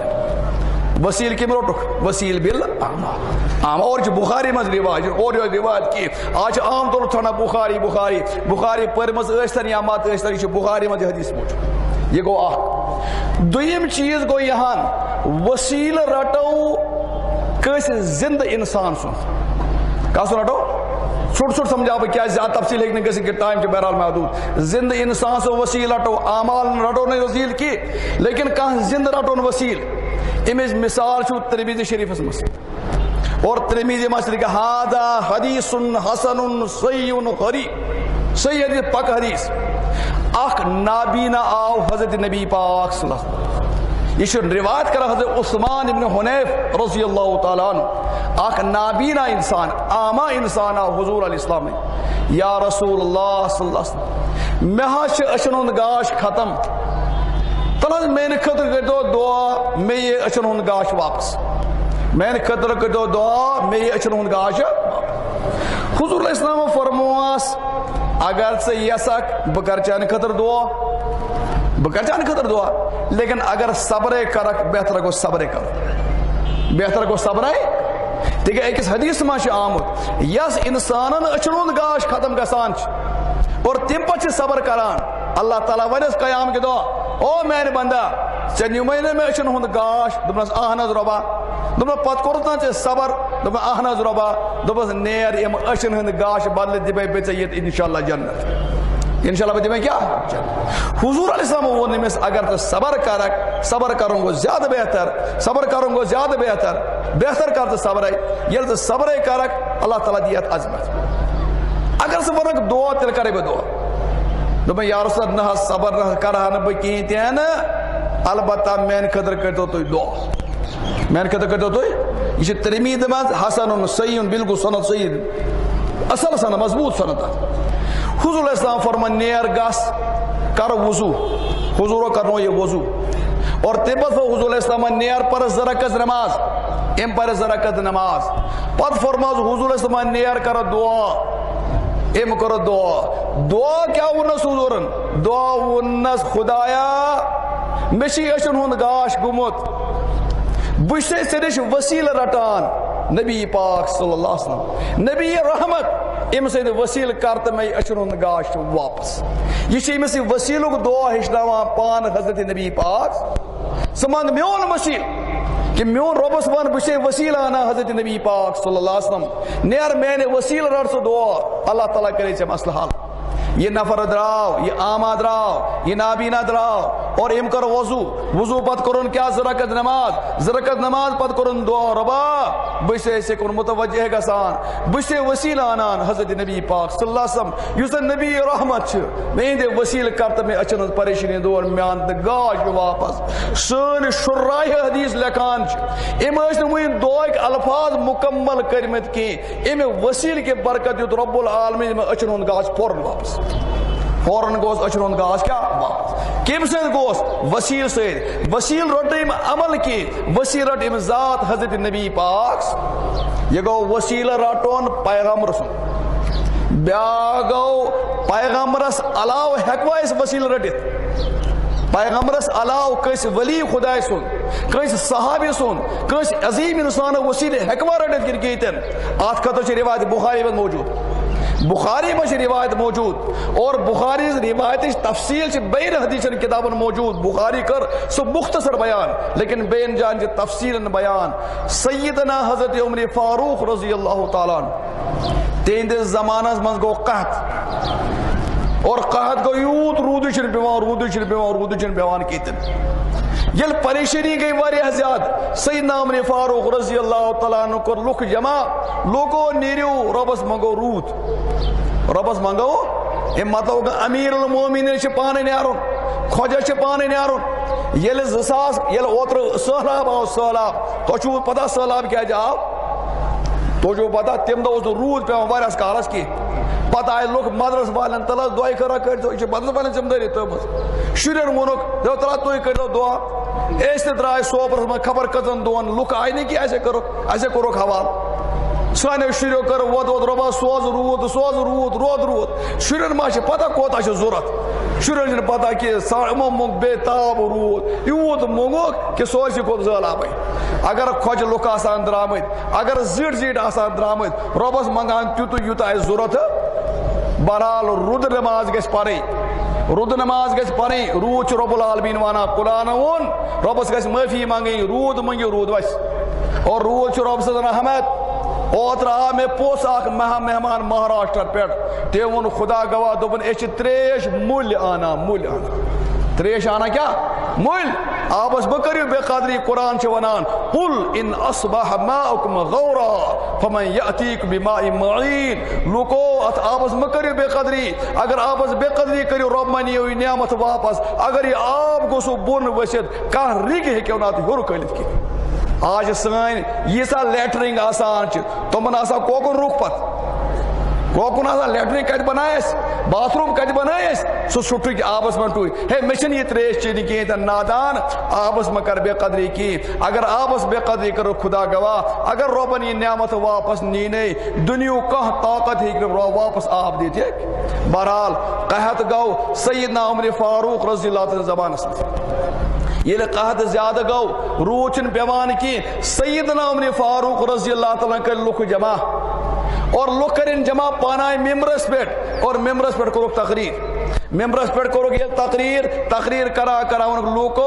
وسیٖل کٔمۍ روٚٹُکھ وسیٖل بِل عام اور چھُ بُخاری منٛز رِواج اور یوت رِواج کینٛہہ آز چھِ عام طور ژھانڈان بُخاری بُخاری بُخاری پٔرمٕژ ٲسۍتن یا مت ٲسۍتن یہِ چھُ بُخاری منٛز یہِ حدیث موٗجوٗد یہِ گوٚو اکھ دوٚیِم چیٖز گوٚو یِہان وسیٖلہٕ رٹو کٲنٛسہِ زِندٕ اِنسان سُنٛد کس رٹو ژھوٚٹ ژھوٚٹ سمجھاو بہٕ کیازِ زیادٕ تفصیل ہیٚکہِ نہٕ گٔژھِتھ کہ ٹایم چھُ بہرحال محدوٗد زِندٕ اِنسان سُنٛد وسیٖل رٹو اعمال رٹو نہٕ وسیٖل کینٛہہ لیکن کانٛہہ زِندٕ رٹون وسیٖل اَمِچ مثال چھُ ترمیٖزی شریٖفس منٛز اور ترمیٖزی منٛز چھِ لیکھان ہاذا حدیثٌ حسنٌ صحیحٌ غریٖب صحیح حدیث پک حدیث اکھ نابینا آو حضرت نبی پاک صلی اللہ علیہ وسلم یہ چھُ روایت کران حضرت عثمان ابن حنیف رضی اللہ تعالیٰ عنہ اکھ نابینا انسان عامہ انسان آو حضور علیہ السلام یا رسول اللہ صلی اللہ علیہ وسلم مےٚ حظ چھُ أچھن ہُنٛد گاش ختم تل حظ میانہِ خٲطرٕ کٔرۍتو دعا مےٚ یہِ أچھن ہُنٛد گاش واپس میانہِ خٲطرٕ کٔرۍتو دعا مےٚ یہِ أچھن ہُنٛد گاش حضور علیہ السلام فرمووس اگر ژٕ یژھکھ بہٕ کرٕ چانہِ خٲطرٕ دعا بہٕ کرٕ چانہِ خٲطرٕ دعا لیکن اگر صبرے کرکھ بہتر گوٚو صبرے کرُن بہتر گوٚو صبرے تِکیٛازِ أکِس حدیث منٛز چھُ آمُت یس انسانن أچھن ہُنٛد گاش ختم گژھان چھُ اور تمہِ پتہٕ چھِ صبر کران اللہ تعالیٰ ونٮ۪س قیام کہِ دۄہ او میانہِ بندا ژےٚ نِمے نہ مےٚ أچھن ہُنٛد گاش دوٚپنس اہن حظ رۄبا دوٚپنس پتہٕ کوٚرُتھ نا ژےٚ صبر دوٚپُن اہن حظ رۄبا دوٚپُس نیر یِم أچھن ہٕنٛدۍ گاش بدلہٕ دِمے بہٕ ژےٚ ییٚتہِ انشاء اللہ جنت انشاء اللہ بہٕ دِمے کیٛاہ حضوٗر علیہ السلام ووٚن أمِس اگر ژٕ صبر کرکھ صبر کرُن گوٚو زیادٕ بہتر صبر کرُن گوٚو زیادٕ بہتر بہتر کر ژٕ صبرے ییٚلہِ ژٕ صبرے کرکھ اللہ تعالیٰ دی اتھ عظمت اگر ژٕ ونکھ دعا تیٚلہِ کرے بہٕ دعا دوٚپُن یا رسول اللہ نہ حظ صبر نہ کرہا نہٕ بہٕ کِہیٖنۍ تہِ نہٕ البتہ میانہِ خٲطرٕ کٔرۍتو تُہۍ دعا میانہِ خٲطرٕ کٔرۍتو تُہۍ یہِ چھِ ترمیٖد منٛز حسنٌ صحیحٌ بالکل صنعت صحیح اصل صنعت مضبوٗط صنعت اتھ حضور علیہ السلام فرمان نیر گژھ کر وضوٗ حضوٗرو کرنو یہِ وضوٗ اور تمہِ پتہٕ حضور علیہ السلام نیر پر زٕ رکعت نماز أمۍ پر زٕ رکعت نماز پتہٕ فرماوُس حضور علیہ السلام نیر کر دعا أمۍ کوٚر دعا دعا کیٛاہ ووٚننس حضوٗرن دعا ووٚننس خدایا مےٚ چھُے أچھن ہُنٛد گاش گوٚمُت بہٕ چھُسے ژےٚ نِش وسیٖلہٕ رٹان نبی پاک صلی اللہ علیہ وسلم نبی رحمت أمۍ سٕنٛدِ وسیٖلہٕ کر تہٕ مےٚ یہِ أچھن ہُنٛد گاش واپس یہِ چھُ أمِس یہِ وسیٖلُک دعا ہیٚچھناوان پانہٕ حضرت نبی پاک ژٕ منٛگ میون وسیٖل کہ میون رۄبس ون بہٕ چھُسے وسیٖلہٕ انان حضرت نبی پاک صلی اللہ علیہ وسلم نیر میانہِ وسیٖلہٕ رٹ ژٕ دعا اللہ تعالیٰ کرے ژےٚ مسلہٕ حل یہ نفر دراو یہ آما دراو یہ نابینا دراو اور ام کر وضو وضو پت کرن کیا زرکت نماز زرکت نماز پت کرن دعا ربا بشے سے کن متوجہ گسان بشے وسیلہ آنان حضرت نبی پاک صلی اللہ علیہ وسلم یوز نبی رحمت چھ میں دے وسیلہ کرتا میں اچھن پریشانی دور میان گاش واپس سن شرائح حدیث لکان چھ ام اس نے دعا ایک الفاظ مکمل کرمت کی ام وسیل کے برکت یوت رب العالمین میں اچھن گاش فوراً واپس فوراً گوس اچھن ہند گاش کیا واپس کم سید گوس وسیل سید وسیل رٹ ام عمل کی وسیل رٹ ام ذات حضرت نبی پاک یہ گو وسیل رٹون پیغمبر سن بیا گو پیغمبرس علاوہ ہیکوا اس وسیل رٹت پیغمبرس علاوہ کس ولی خدا سن کس صحابی سن کس عظیم انسان وسیل ہیکوا رٹت کن کیتن آت خطر روایت بخاری میں موجود بخاری میں روایت موجود اور بخاری روایت تفصیل سے بین حدیث کتابن موجود بخاری کر سو مختصر بیان لیکن بین جان کے تفصیل بیان سیدنا حضرت عمر فاروق رضی اللہ تعالیٰ تہند زمانہ من گو قحط اور قحط گو یوت رود چھ پیوان رود چھ پیوان رود چھ پیوان کیتن یل پریشانی گئی واریاہ زیادہ سیدنا عمر فاروق رضی اللہ تعالیٰ عنہ کر لوک جمع لوگو نیریو ربس منگو رود ربس منگو ام مطلب امیر المومنین چھ پانے نیارون خوجہ چھ پانے نیارون یل زساس یل اوتر سہلاب آو سہلاب تو چھو پتہ سہلاب کیا جاؤ تو جو پتہ تم دو رود پہ واریاہ کالس کی پتہ آئے لوگ مدرس والن تلا دعائی کرا کر دو یہ مدرس والن ذمہ داری تو بس شریر مونک دو تلا تو کر دو دعا ایسے درائے سوپرس میں خبر کتن دون لوک آئی نہیں کہ ایسے کرو ایسے کرو حوال سانے شروع کر ود ود ربا سوز رود سوز رود رود رود شریر ما چھ پتہ کوتا چھ ضرورت شریر نے پتہ کہ سامو مونگ بے تاب رود یوت مونگو کہ سوز کو زلا بھائی اگر کھوج لوک آسان درامت اگر زیٹ زیٹ آسان درامت ربس منگان تیوت یوت آئے ضرورت برحال رود نماز گس پڑی رود نماز گس پڑی رود چھ رب العالمین وانا قرآن ون ربس گس معافی مانگی رود منگی رود وس اور رود چھ رب سدن احمد اوتر آ میں پوس اخ مہا مہمان مہاراشٹر پیٹ تے ون خدا گواہ دوپن اچ تریش مول آنا مول آنا تریش آنا کیا مول آبس بکریو بے قدری قرآن چھ ونان قل ان اصبح ماؤکم غورا فمن یأتیک بماء معین لوکو ات آبس مکریو بے قدری اگر آبس بے قدری کریو رب منی ہوئی نعمت واپس اگر یہ آب گوسو بون وسید کہ رگ ہے کہ انات ہور کلت کی آج سائن یہ سا لیٹرنگ آسان چھ تمن آسا کوکن روک پت کوکن آسا لیٹرنگ کت بنائیس باتھ روم کت بنائیس سو سٹھو کی آبس من ٹوئی ہے مشن یہ تریش چیزی کی تا نادان آبس من کر بے قدری کی اگر آبس بے قدری کرو خدا گواہ اگر روبن یہ نعمت واپس نینے دنیو کہ طاقت ہی کہ واپس آب دیتی ہے بہرحال قحط گو سیدنا عمر فاروق رضی اللہ تعالی زبان اسمت یہ قحط زیادہ گو روچن پیوان کی سیدنا عمر فاروق رضی اللہ تعالیٰ کر لکھ جمع اور لوگ کریں جمع پانائے ممبرس پیٹ اور ممبرس پیٹ کرو تقریر ممبرس پیٹ کرو یہ تقریر تقریر کرا کرا ان لوگو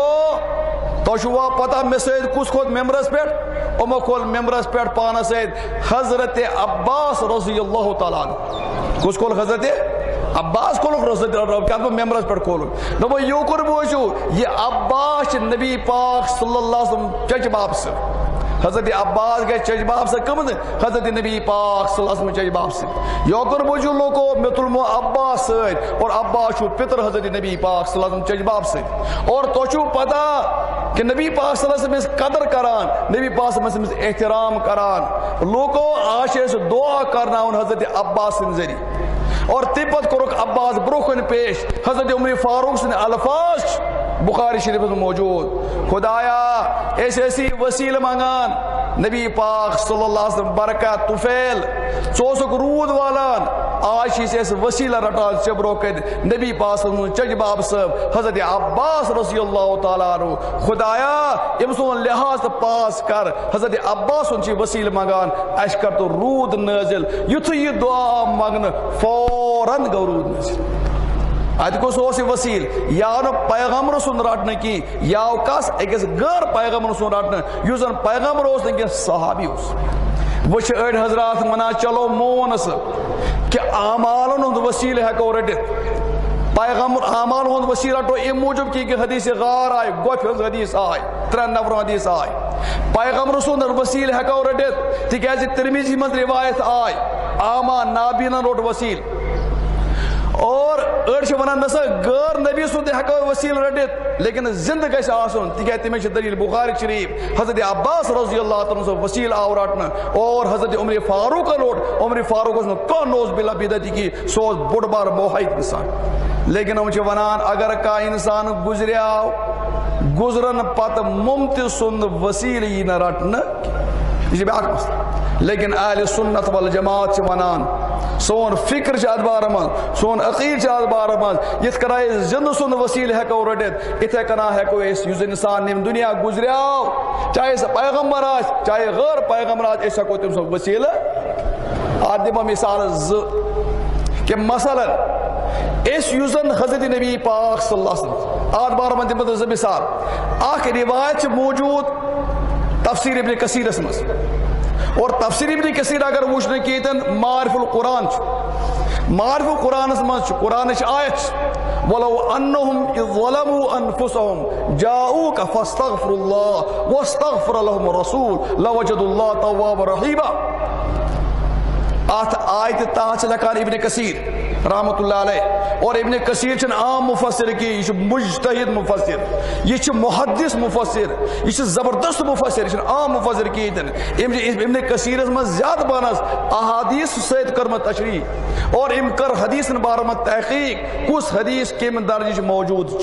تو شوا پتہ میں سید کس خود ممبرس پیٹ اما کھول ممبرس پیٹ پانا سید حضرت عباس رضی اللہ تعالیٰ کس کھول حضرت عباس کو لوگ رسول اللہ کیا ممبرس پر کھولو نبو یو کر بوچو یہ عباس نبی پاک صلی اللہ علیہ وسلم چچ باپ سے حضرت عباس گئے چچ باپ سے کم حضرت نبی پاک صلی اللہ علیہ وسلم چچ باپ سے یو کر بوچو لوگو متلمو عباس سے اور عباس شو پتر حضرت نبی پاک صلی اللہ علیہ وسلم چچ باپ سے اور توچو پتا کہ نبی پاک صلی اللہ علیہ وسلم قدر کران نبی پاک صلی اللہ علیہ وسلم احترام کران لوگو آشے سے دعا کرنا ان حضرت عباس سے ذریعے اور تبت کرک عباس بروکن پیش حضرت عمر فاروق سے الفاظ بخاری شریف میں موجود خدایا ایسی ایسی وسیل مانگان نبی پاک صلی اللہ علیہ وسلم برکت طفیل چوسک رود والان آج ہی سے اس وسیلہ رٹا چبرو کے نبی پاک صلی اللہ علیہ وسلم چج باب صاحب حضرت عباس رضی اللہ تعالیٰ عنہ خدایا امسون لحاظ پاس کر حضرت عباس ان چی وسیل مانگان اشکر تو رود نازل یتھ یہ دعا مانگن فوراً گو رود نازل ات کو سو سی وسیل یا نو پیغمبر سن رٹنے کی یا کس اکس غیر پیغمبر سن رٹنے یوزن پیغمبر اس نے صحابی اس وچ اڑ حضرات منا چلو مونس کہ اعمالن ہند وسیل ہے کو رٹت پیغمبر اعمال ہند وسیل رٹو ام موجب کی کہ حدیث غار آئے گوف حدیث آئے ترن نفر حدیث آئے پیغمبر سن وسیل ہے کو رٹت تکیازِ ترمذی من روایت آئے آما نابینا روٹ وسیل اور اڑ ونان نسا غیر نبی سند ہیکو وسیل رٹت لیکن زندہ گھس آسن تکیازِ تمے دلیل بخاری شریف حضرت عباس رضی اللہ عنہ وسیل آو رٹنا اور حضرت عمر فاروق روٹ عمر فاروق اس کو نوز بلا بدعتی کی سوز بڑ بار موحد انسان لیکن ہم ونان اگر کا انسان گزریا گزرن پت ممت سند وسیل یہ نہ رٹنا یہ بیاکھ مسئلہ لیکن اہل سنت والجماعت ونان سون فکر چھ اتھ بارے من سون عقید چھ اتھ بارے من یت کنا زند سن وسیل ہیکو رٹت اتھے کنا ہیکو اس یس انسان نیم دنیا گزریاو چاہے سہ پیغمبر آس چاہے غیر پیغمبر آس اس ہیکو تم سن وسیل آج دمہ مثال ز کہ مثلا اس یوزن حضرت نبی پاک صلی اللہ علیہ وسلم آج بار من دمہ ز مثال اخ روایت موجود تفسیر ابن کثیر اسمس اور تفسیر ابن کثیر اگر وچھنے کیتن معرف القرآن معرف القرآن اسمس قرآن آیت ولو انہم اذ ظلموا انفسهم جاؤوک فاستغفر اللہ واستغفر لهم الرسول لوجد اللہ تواب رحیما آت آیت تاچ لکان ابن کثیر رحمت اللہ علیہ اور ابن کثیر چھن عام مفسر کی یہ مجتہد مفسر یہ محدث مفسر یہ زبردست مفسر یہ عام مفسر کی ابن کثیر میں زیادہ بانس احادیث سید کرمت تشریح اور ام کر حدیث بارمت تحقیق کس حدیث کم درجہ موجود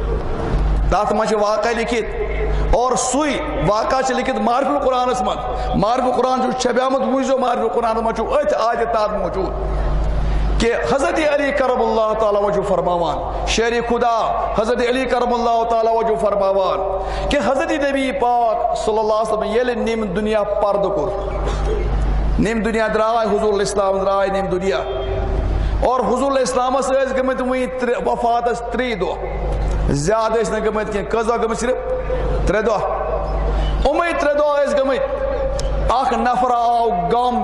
تات مجھ واقع لکھت اور سوئی واقع چھ لکھت معرف القرآن من معرف القرآن جو چھبیامت ویزو معرف القرآن من جو ات آیت تات موجود کہ حضرت علی کرم اللہ تعالی وجہ فرماوان شیر خدا حضرت علی کرم اللہ تعالی وجہ فرماوان کہ حضرت نبی پاک صلی اللہ علیہ وسلم یل نیم دنیا پرد کر نیم دنیا درائے حضور الاسلام درائے نیم دنیا اور حضور الاسلام سے گمت وہی وفات اس تری دو زیادہ اس نے گمت کی قضا گمت صرف تری دو امی تری دو اس گمت آخ نفر آو گام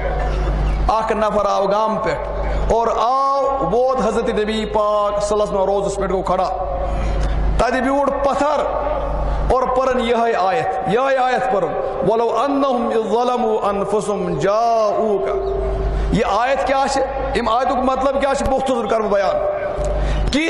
پیٹ آخ نفر آو گام پیٹ اور آو ووت حضرت نبی پاک صلی اللہ علیہ وسلم روز اس پیٹ کو کھڑا تادی بیوڑ پتھر اور پرن یہ آیت یہ آیت پرن ولو انہم اذ ظلموا انفسهم جاؤوکا یہ آیت کیا ہے ام آیتوں کا مطلب کیا ہے مختصر کر بیان کہ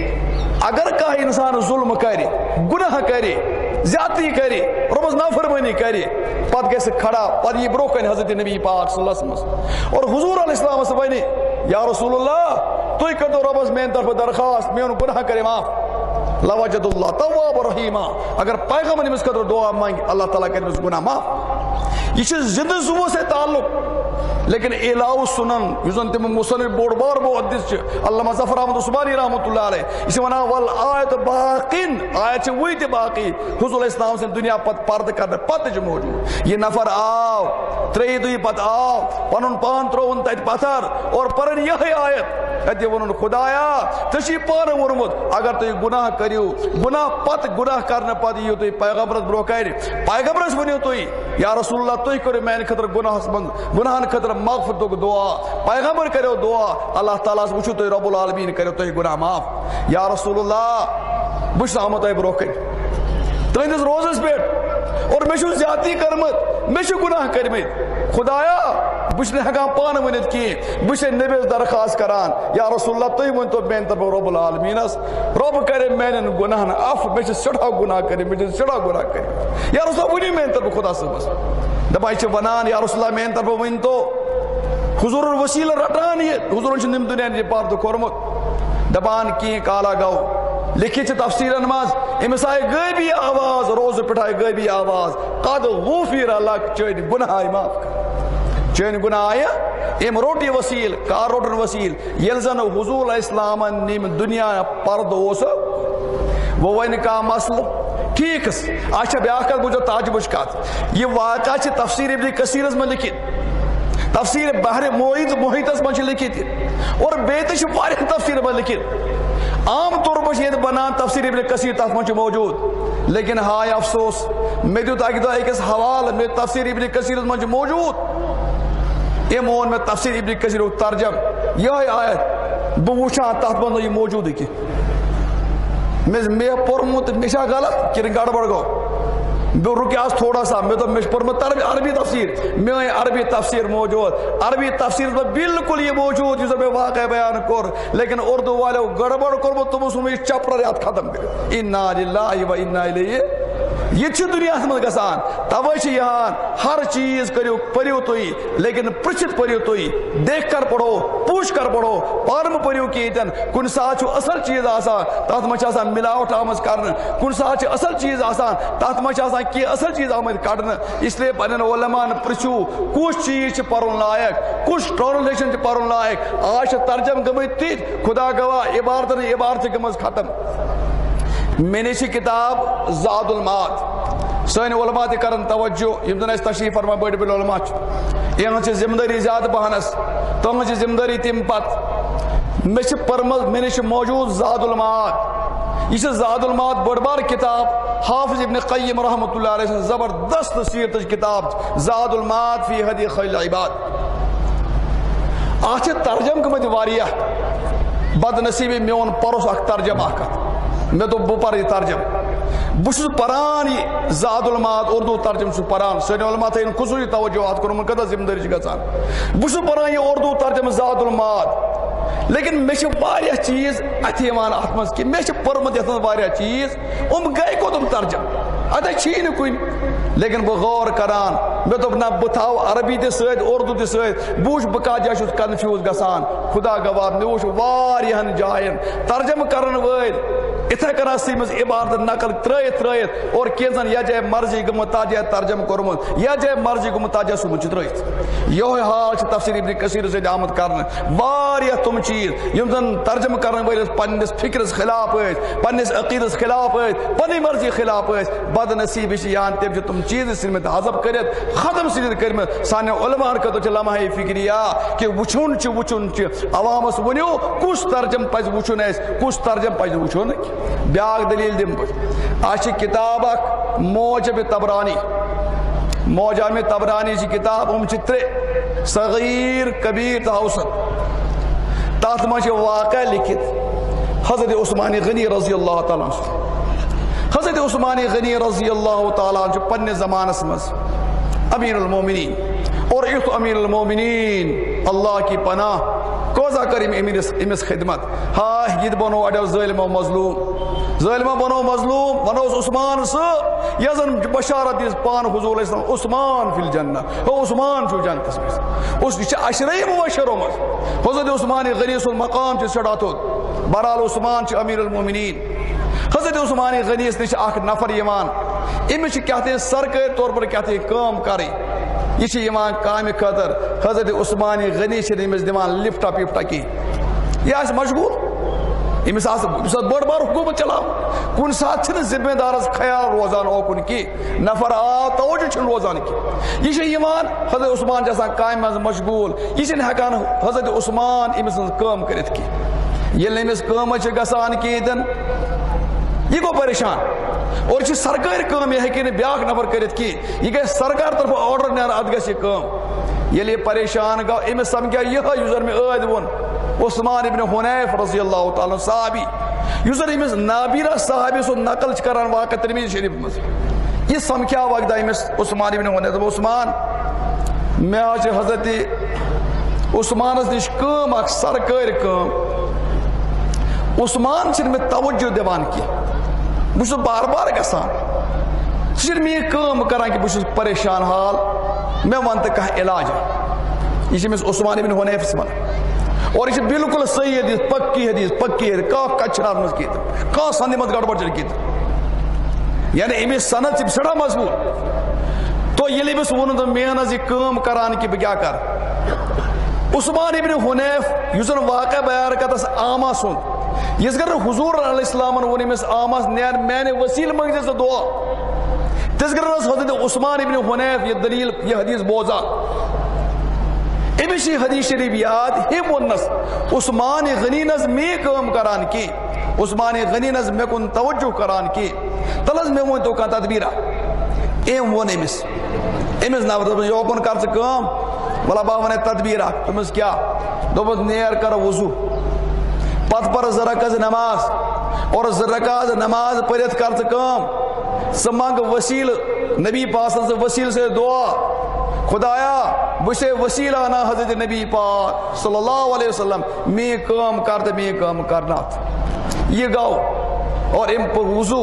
اگر کا انسان ظلم کرے گناہ کرے زیادتی کرے ربز نافرمانی کرے پت کیسے کھڑا پت یہ بروکن حضرت نبی پاک صلی اللہ علیہ وسلم اور حضور علیہ السلام سے بنی یا رسول اللہ تو کر دو ربز میں طرف درخواست میں ان گناہ کرے معاف لوجد اللہ تواب رحیما اگر پیغمبر نے اس قدر دعا مانگی اللہ تعالیٰ کرے اس گناہ معاف یہ چیز زندہ زبوں سے تعلق لیکن اعلاؤ سنن یوزن تم مصنف بوڑ بار بو حدیث چھ علامہ ظفر احمد عثمانی رحمۃ اللہ علیہ اسی ونا والآیت باقین آیت وہی تے باقی حضور الاسلام سے دنیا پت پرد کرنے پت جو موجود یہ نفر آو تری دوی پت آو پنن پان ترون تت پتھر اور پرن یہ آیت ادی ونن خدایا تشی پان ورمت اگر تو گناہ کریو گناہ پت گناہ کرنے پت یہ تو پیغمبرت برو کر پیغمبرس ونیو تو یا رسول اللہ تو کرے میں خطر گناہ من گناہ خطر مغفرت کو دعا پیغمبر کرو دعا اللہ تعالیٰ سے وچھو تو رب العالمین کرو تو گناہ معاف یا رسول اللہ بش آمد ہے بروکن تہندس روزس پیٹ اور میں زیادتی کرمت میں گناہ کرمت خدایا بش نے ہکان پان ونت کی بش نبی درخواست کران یا رسول اللہ تو ون تو بین طرف رب العالمین رب کرے میں گناہ اف میں سڑا گناہ کرے میں سڑا گناہ کرے یا رسول ونی میں طرف خدا سے بس دپائی چھ ونان یا رسول اللہ میں طرف ون تو حضور وسیلہ رٹان یہ حضور چھ نم دنیا نے پار تو کورمت دبان کی کالا گو لکھی چھ تفسیر نماز امس آئے غیبی آواز روز پٹھائے غیبی آواز قد غفر لک چین گناہ معاف کر چین گناہ آیا ام روٹی وسیل کار روٹن وسیل یلزن حضور علیہ السلام نیم دنیا پرد اوس وہ ون کا مسئلہ ٹھیک اچھا بیاکھ کت بوجھو تعجبش کت یہ واقعہ چھ تفسیر ابن کثیر میں لکھت تفسیر بحر محیط محیطس من لکھت اور بیت واریاہ تفسیر من لکھت عام طور پر یہ بنان تفسیر ابن کثیر تف من موجود لیکن ہائے افسوس میں دیت اکی دہ اکس حوال میں تفسیر ابن کثیر من موجود یہ مون میں تفسیر ابن کثیر ترجم یہ آیت بہ وچھان تحت من یہ موجود کی میں پورمت مشا غلط کہ گڑبڑ گو بہ رکیاس تھوڑا سا میں تو مش پورمت عربی تفسیر میں عربی تفسیر موجود عربی تفسیر میں بالکل یہ موجود جس میں واقع بیان کر لیکن اردو والے گڑبڑ کر تم اس میں چپڑ ریات ختم کر انا للہ و انا الیہ یہ دنیا من گسان توے یہاں ہر چیز کرو پریو تھی لیکن پرچت پریو تھی دیکھ کر پڑھو پوچھ کر پڑھو پارم پریو کیتن کن سات اصل چیز آسان تات مچ آسان ملاوٹ آمز کرن کن سات اصل چیز آسان تات مچ آسان کی اصل چیز آمد کڑن اس لیے پنن علماء پرچو کس چیز پرن لائق کس ٹرانسلیشن پرن لائق آج ترجم گمت تیت خدا گواہ عبارت عبارت گمز ختم میں نے کتاب زاد المعاد سن علماء تہ کرن توجہ یم زن اس تشریف فرما بڑ بڑ علماء یہ ذمہ داری زیادہ پہنس تہذ ذمہ داری تم پت مے پرمز مے نش موجود زاد المعاد یہ زاد المعاد بڑ بار کتاب حافظ ابن قیم رحمۃ اللہ علیہ زبردست سیرت کتاب زاد المعاد فی ہدی خیر العباد آج ترجم گمت واریاہ بد نصیبی میون پروس اخ ترجمہ کت میں تو بہ پر یہ ترجم بس پران یہ زاد المعاد اردو ترجم چھ پران سن علماء تھین خصوصی توجہات کرن کدا ذمہ داری گژھان بس پران یہ اردو ترجم زاد المعاد لیکن مے واریاہ چیز اتھ یوان ات مز کہ مے پورمت یتھ واریاہ چیز ام گئی کوتم ترجم اتھ چھی نہ کن لیکن بہ غور کران مے دوپ نہ بہ تھاو عربی تہ سۭتۍ اردو تہ سۭتۍ بہ وچھ بہ کتھ جایہِ چھُس کنفیوز گژھان خدا گواہ مے وچھ واریاہن جاین ترجم کرن وٲلۍ اتھے کنا سی مز عبارت نقل ترائت ترائت اور کینزن یا جائے مرضی گمت تا جائے ترجم کرمت یا جائے مرضی گمت تا جائے سو مجھ ترائت یہ حال چھ تفسیر ابن کثیر سے آمد کرنا واریاہ تم چیز یم زن ترجم کرنے والے پنس فکرس خلاف ہے پنس عقیدس خلاف ہے پنی مرضی خلاف ہے بد نصیب یہاں تم تم چیز سن میں حذف کرت ختم سن کرمت سانے علماء کا تو لمحہ فکریہ کہ وچھن چھ وچھن چھ عوامس ونیو کس ترجم پز وچھن اس کس ترجم پز وچھن بیاق دلیل دم آج کتاب اک موجب تبرانی موجب تبرانی چی کتاب ام چترے صغیر کبیر تا اوسط تات مجھ واقع لکھت حضرت عثمان غنی رضی اللہ تعالیٰ حضرت عثمان غنی رضی اللہ تعالیٰ جو پن زمان سمز امیر المومنین اور ایک امیر المومنین اللہ کی پناہ کوزا کریم امس خدمت ہاں یہ بنو اڈو ظالم و مظلوم ظالم بنو مظلوم بنو عثمان سو یزن بشارت دیس پان حضور علیہ السلام عثمان فی الجنہ وہ عثمان چھو جنت اس اس عشرہ مبشروں میں حضرت عثمان غنیس المقام چھ چڑھاتو برال عثمان چھ امیر المومنین حضرت عثمان غنیس نش اخ نفر یمان امس کہتے ہیں سرکاری طور پر کہتے ہیں کام کری یہ یوان کام خاطر حضرت عثمان غنی امس دان لفٹا پفٹا کی یہ مشغول امس بڑ بار حکومت چلاو کن سات ذمہ دارس خیال روزان اوکن کی نفر آ توجہ روزان کی یہ یوان حضرت عثمان جیسا کام مز مشغول یہ ہکان حضرت عثمان امس کام کرت کی یل امس کام گسان کہین یہ گو پریشان اور یہ سرکاری کام یہ ہیکہ بیاکھ نفر کرت کی یہ گئی سرکار طرف آرڈر نیران ات گژھِ کام یل یہ پریشان گو امس سمجھا یہ یوزر میں عید ون عثمان ابن حنیف رضی اللہ تعالی صحابی یوزر امس نابیرہ صحابی سو نقل کران واقع ترمذی شریف مز یہ سمکھا وقت امس عثمان ابن حنیف عثمان میں آج حضرت عثمان نش کام اخ سرکاری کام عثمان چھ میں توجہ دیوان کی بس بار بار گسان سر میں کام کران کہ بس پریشان حال میں ون تو کہ علاج یہ مس عثمان ابن حنیف ون اور یہ بالکل صحیح حدیث پکی حدیث پکی حدیث کا کچرا مز کی کا سند مت گڑبڑ چل کی یعنی امس سند سے سڑا مضبوط تو یہ بس ون تو میں نہ کام کران کہ کیا کر عثمان ابن حنیف یس واقع بیان کتس آما سن یس گر حضور علیہ السلام ون امس آمس نیر میں نے وسیل منگ سے دعا تس گر حضرت عثمان ابن حنیف یہ دلیل یہ حدیث بوزا امس یہ حدیث شریف یاد ہم ونس عثمان غنی نز میں کام کران کی عثمان غنی نز میں کن توجہ کران کی تلز میں ون تو کا تدبیرہ ایم ون امس امس نہ یوکن کر سے کام والا با ون تدبیرہ تمس کیا دوبت نیر کر وضو پت پر زرکز نماز اور زرکاز نماز پرت کر کام سمنگ وسیل نبی پاس سے وسیل سے دعا خدایا بسے وسیل آنا حضرت نبی پاک صلی اللہ علیہ وسلم میں کام کرتے میں کام کرنا یہ گاؤ اور ام پر وضو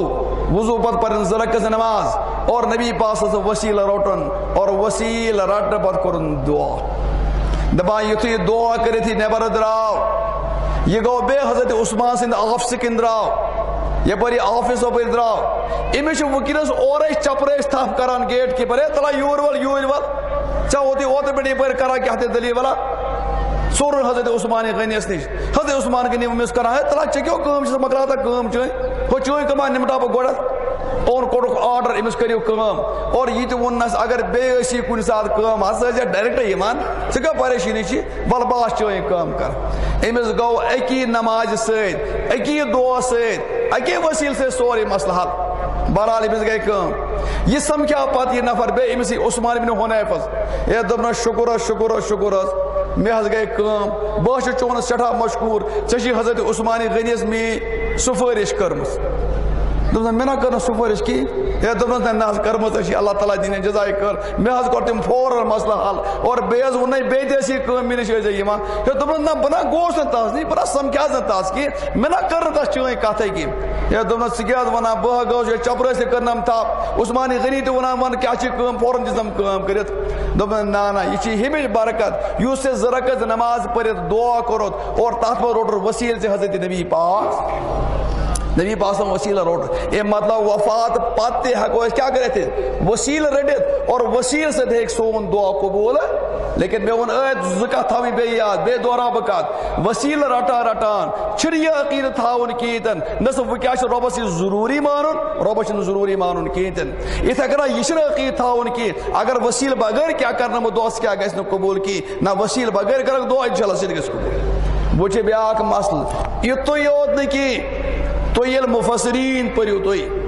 وضو پت پرن زرکز نماز اور نبی پاس وسیلہ روٹن اور وسیلہ رٹنے پت کرن دعا دپان یتھے دعا کرت نبر دراو یہ گو بے حضرت عثمان سند آفس کن دراو یپری آفس اپر دراو امس ونکس اور چپر تھپ کران گیٹ کیپر تلا یور ول یور ول ژا اوت اوت پہ یپر کران کیا دلیل والا سور حضرت عثمان غنیس نش حضرت عثمان غنی امس کران ہے تلا چکیو کام چھ مکراتا کام چھ ہو چوئی کما نمٹا گوڑت اور کوڑک آرڈر امس کریو کام اور یہ تو ونس اگر بے اسی کن ساتھ کام ہس ڈائریکٹ ایمان ژٕ کیا پریشانی چھ بل باس چوئی کام کر امس گو اکی نماز ست اکی دعا ست اکی وسیل سے سورے مسئلہ حل بہرحال امس گئی کام یہ سمکھا پتہ یہ نفر بے امس عثمان بن حنیفس یہ دپنا شکر شکر شکر مے حض گئی کام بہ چھ چون سٹھا مشکور ژے حضرت عثمان غنیس میں سفارش کرمس دپن مے نہ کرنا سفارش کی یہ دپن نہ کرمس ژے اللہ تعالیٰ دین جزائے کر مے حض کر تم فوراً مسئلہ حل اور بے حض ون بے دیسی کام مے نش ٲسۍ یوان یہ دپن نہ بہ نہ گوس نہ تس نش بہ سمکھا نہ تس کی مے نہ کر تس چٲنۍ کتھے کی یہ دپن ژٕ کیٛاہ ونان بہ گوس چپرس تہِ کرنم تھپ عثمان غنی تہِ ونان ون کیٛاہ چھِ کٲم فوراً دِژم کٲم کٔرِتھ دپن نہ نہ یہ چھ ہمِچ برکت یُس ژےٚ زٕ رکعت نماز پٔرِتھ دعا کوٚرُتھ اور تتھ منٛز روٹُر وسیل ژےٚ حضرت نبی پاک نبی پاس وسیلہ روٹ یہ مطلب وفات پتہ ہیکو کیا کرت وسیل رٹت اور وسیل سے ہیک سون دعا قبول لیکن میں ون ایت زکا تھاوی بے یاد بے دورا بکات وسیل رٹا رٹان چھر یہ عقیدت تھاون کیتن نصف کیا چھ ربس یہ ضروری مانن ربس ضروری مانن کیتن اتھا کرا یہ چھ عقیدت تھاون کی اگر وسیل بغیر کیا کرنا مو دوست کیا گژھِ نہٕ قبول کی نہ وسیل بغیر کر دعا انشاءاللہ سید گژھِ قبول وہ چھ بیاکھ مسئلہ یہ تو یوت نہ کی تو یل مفسرین پریو توی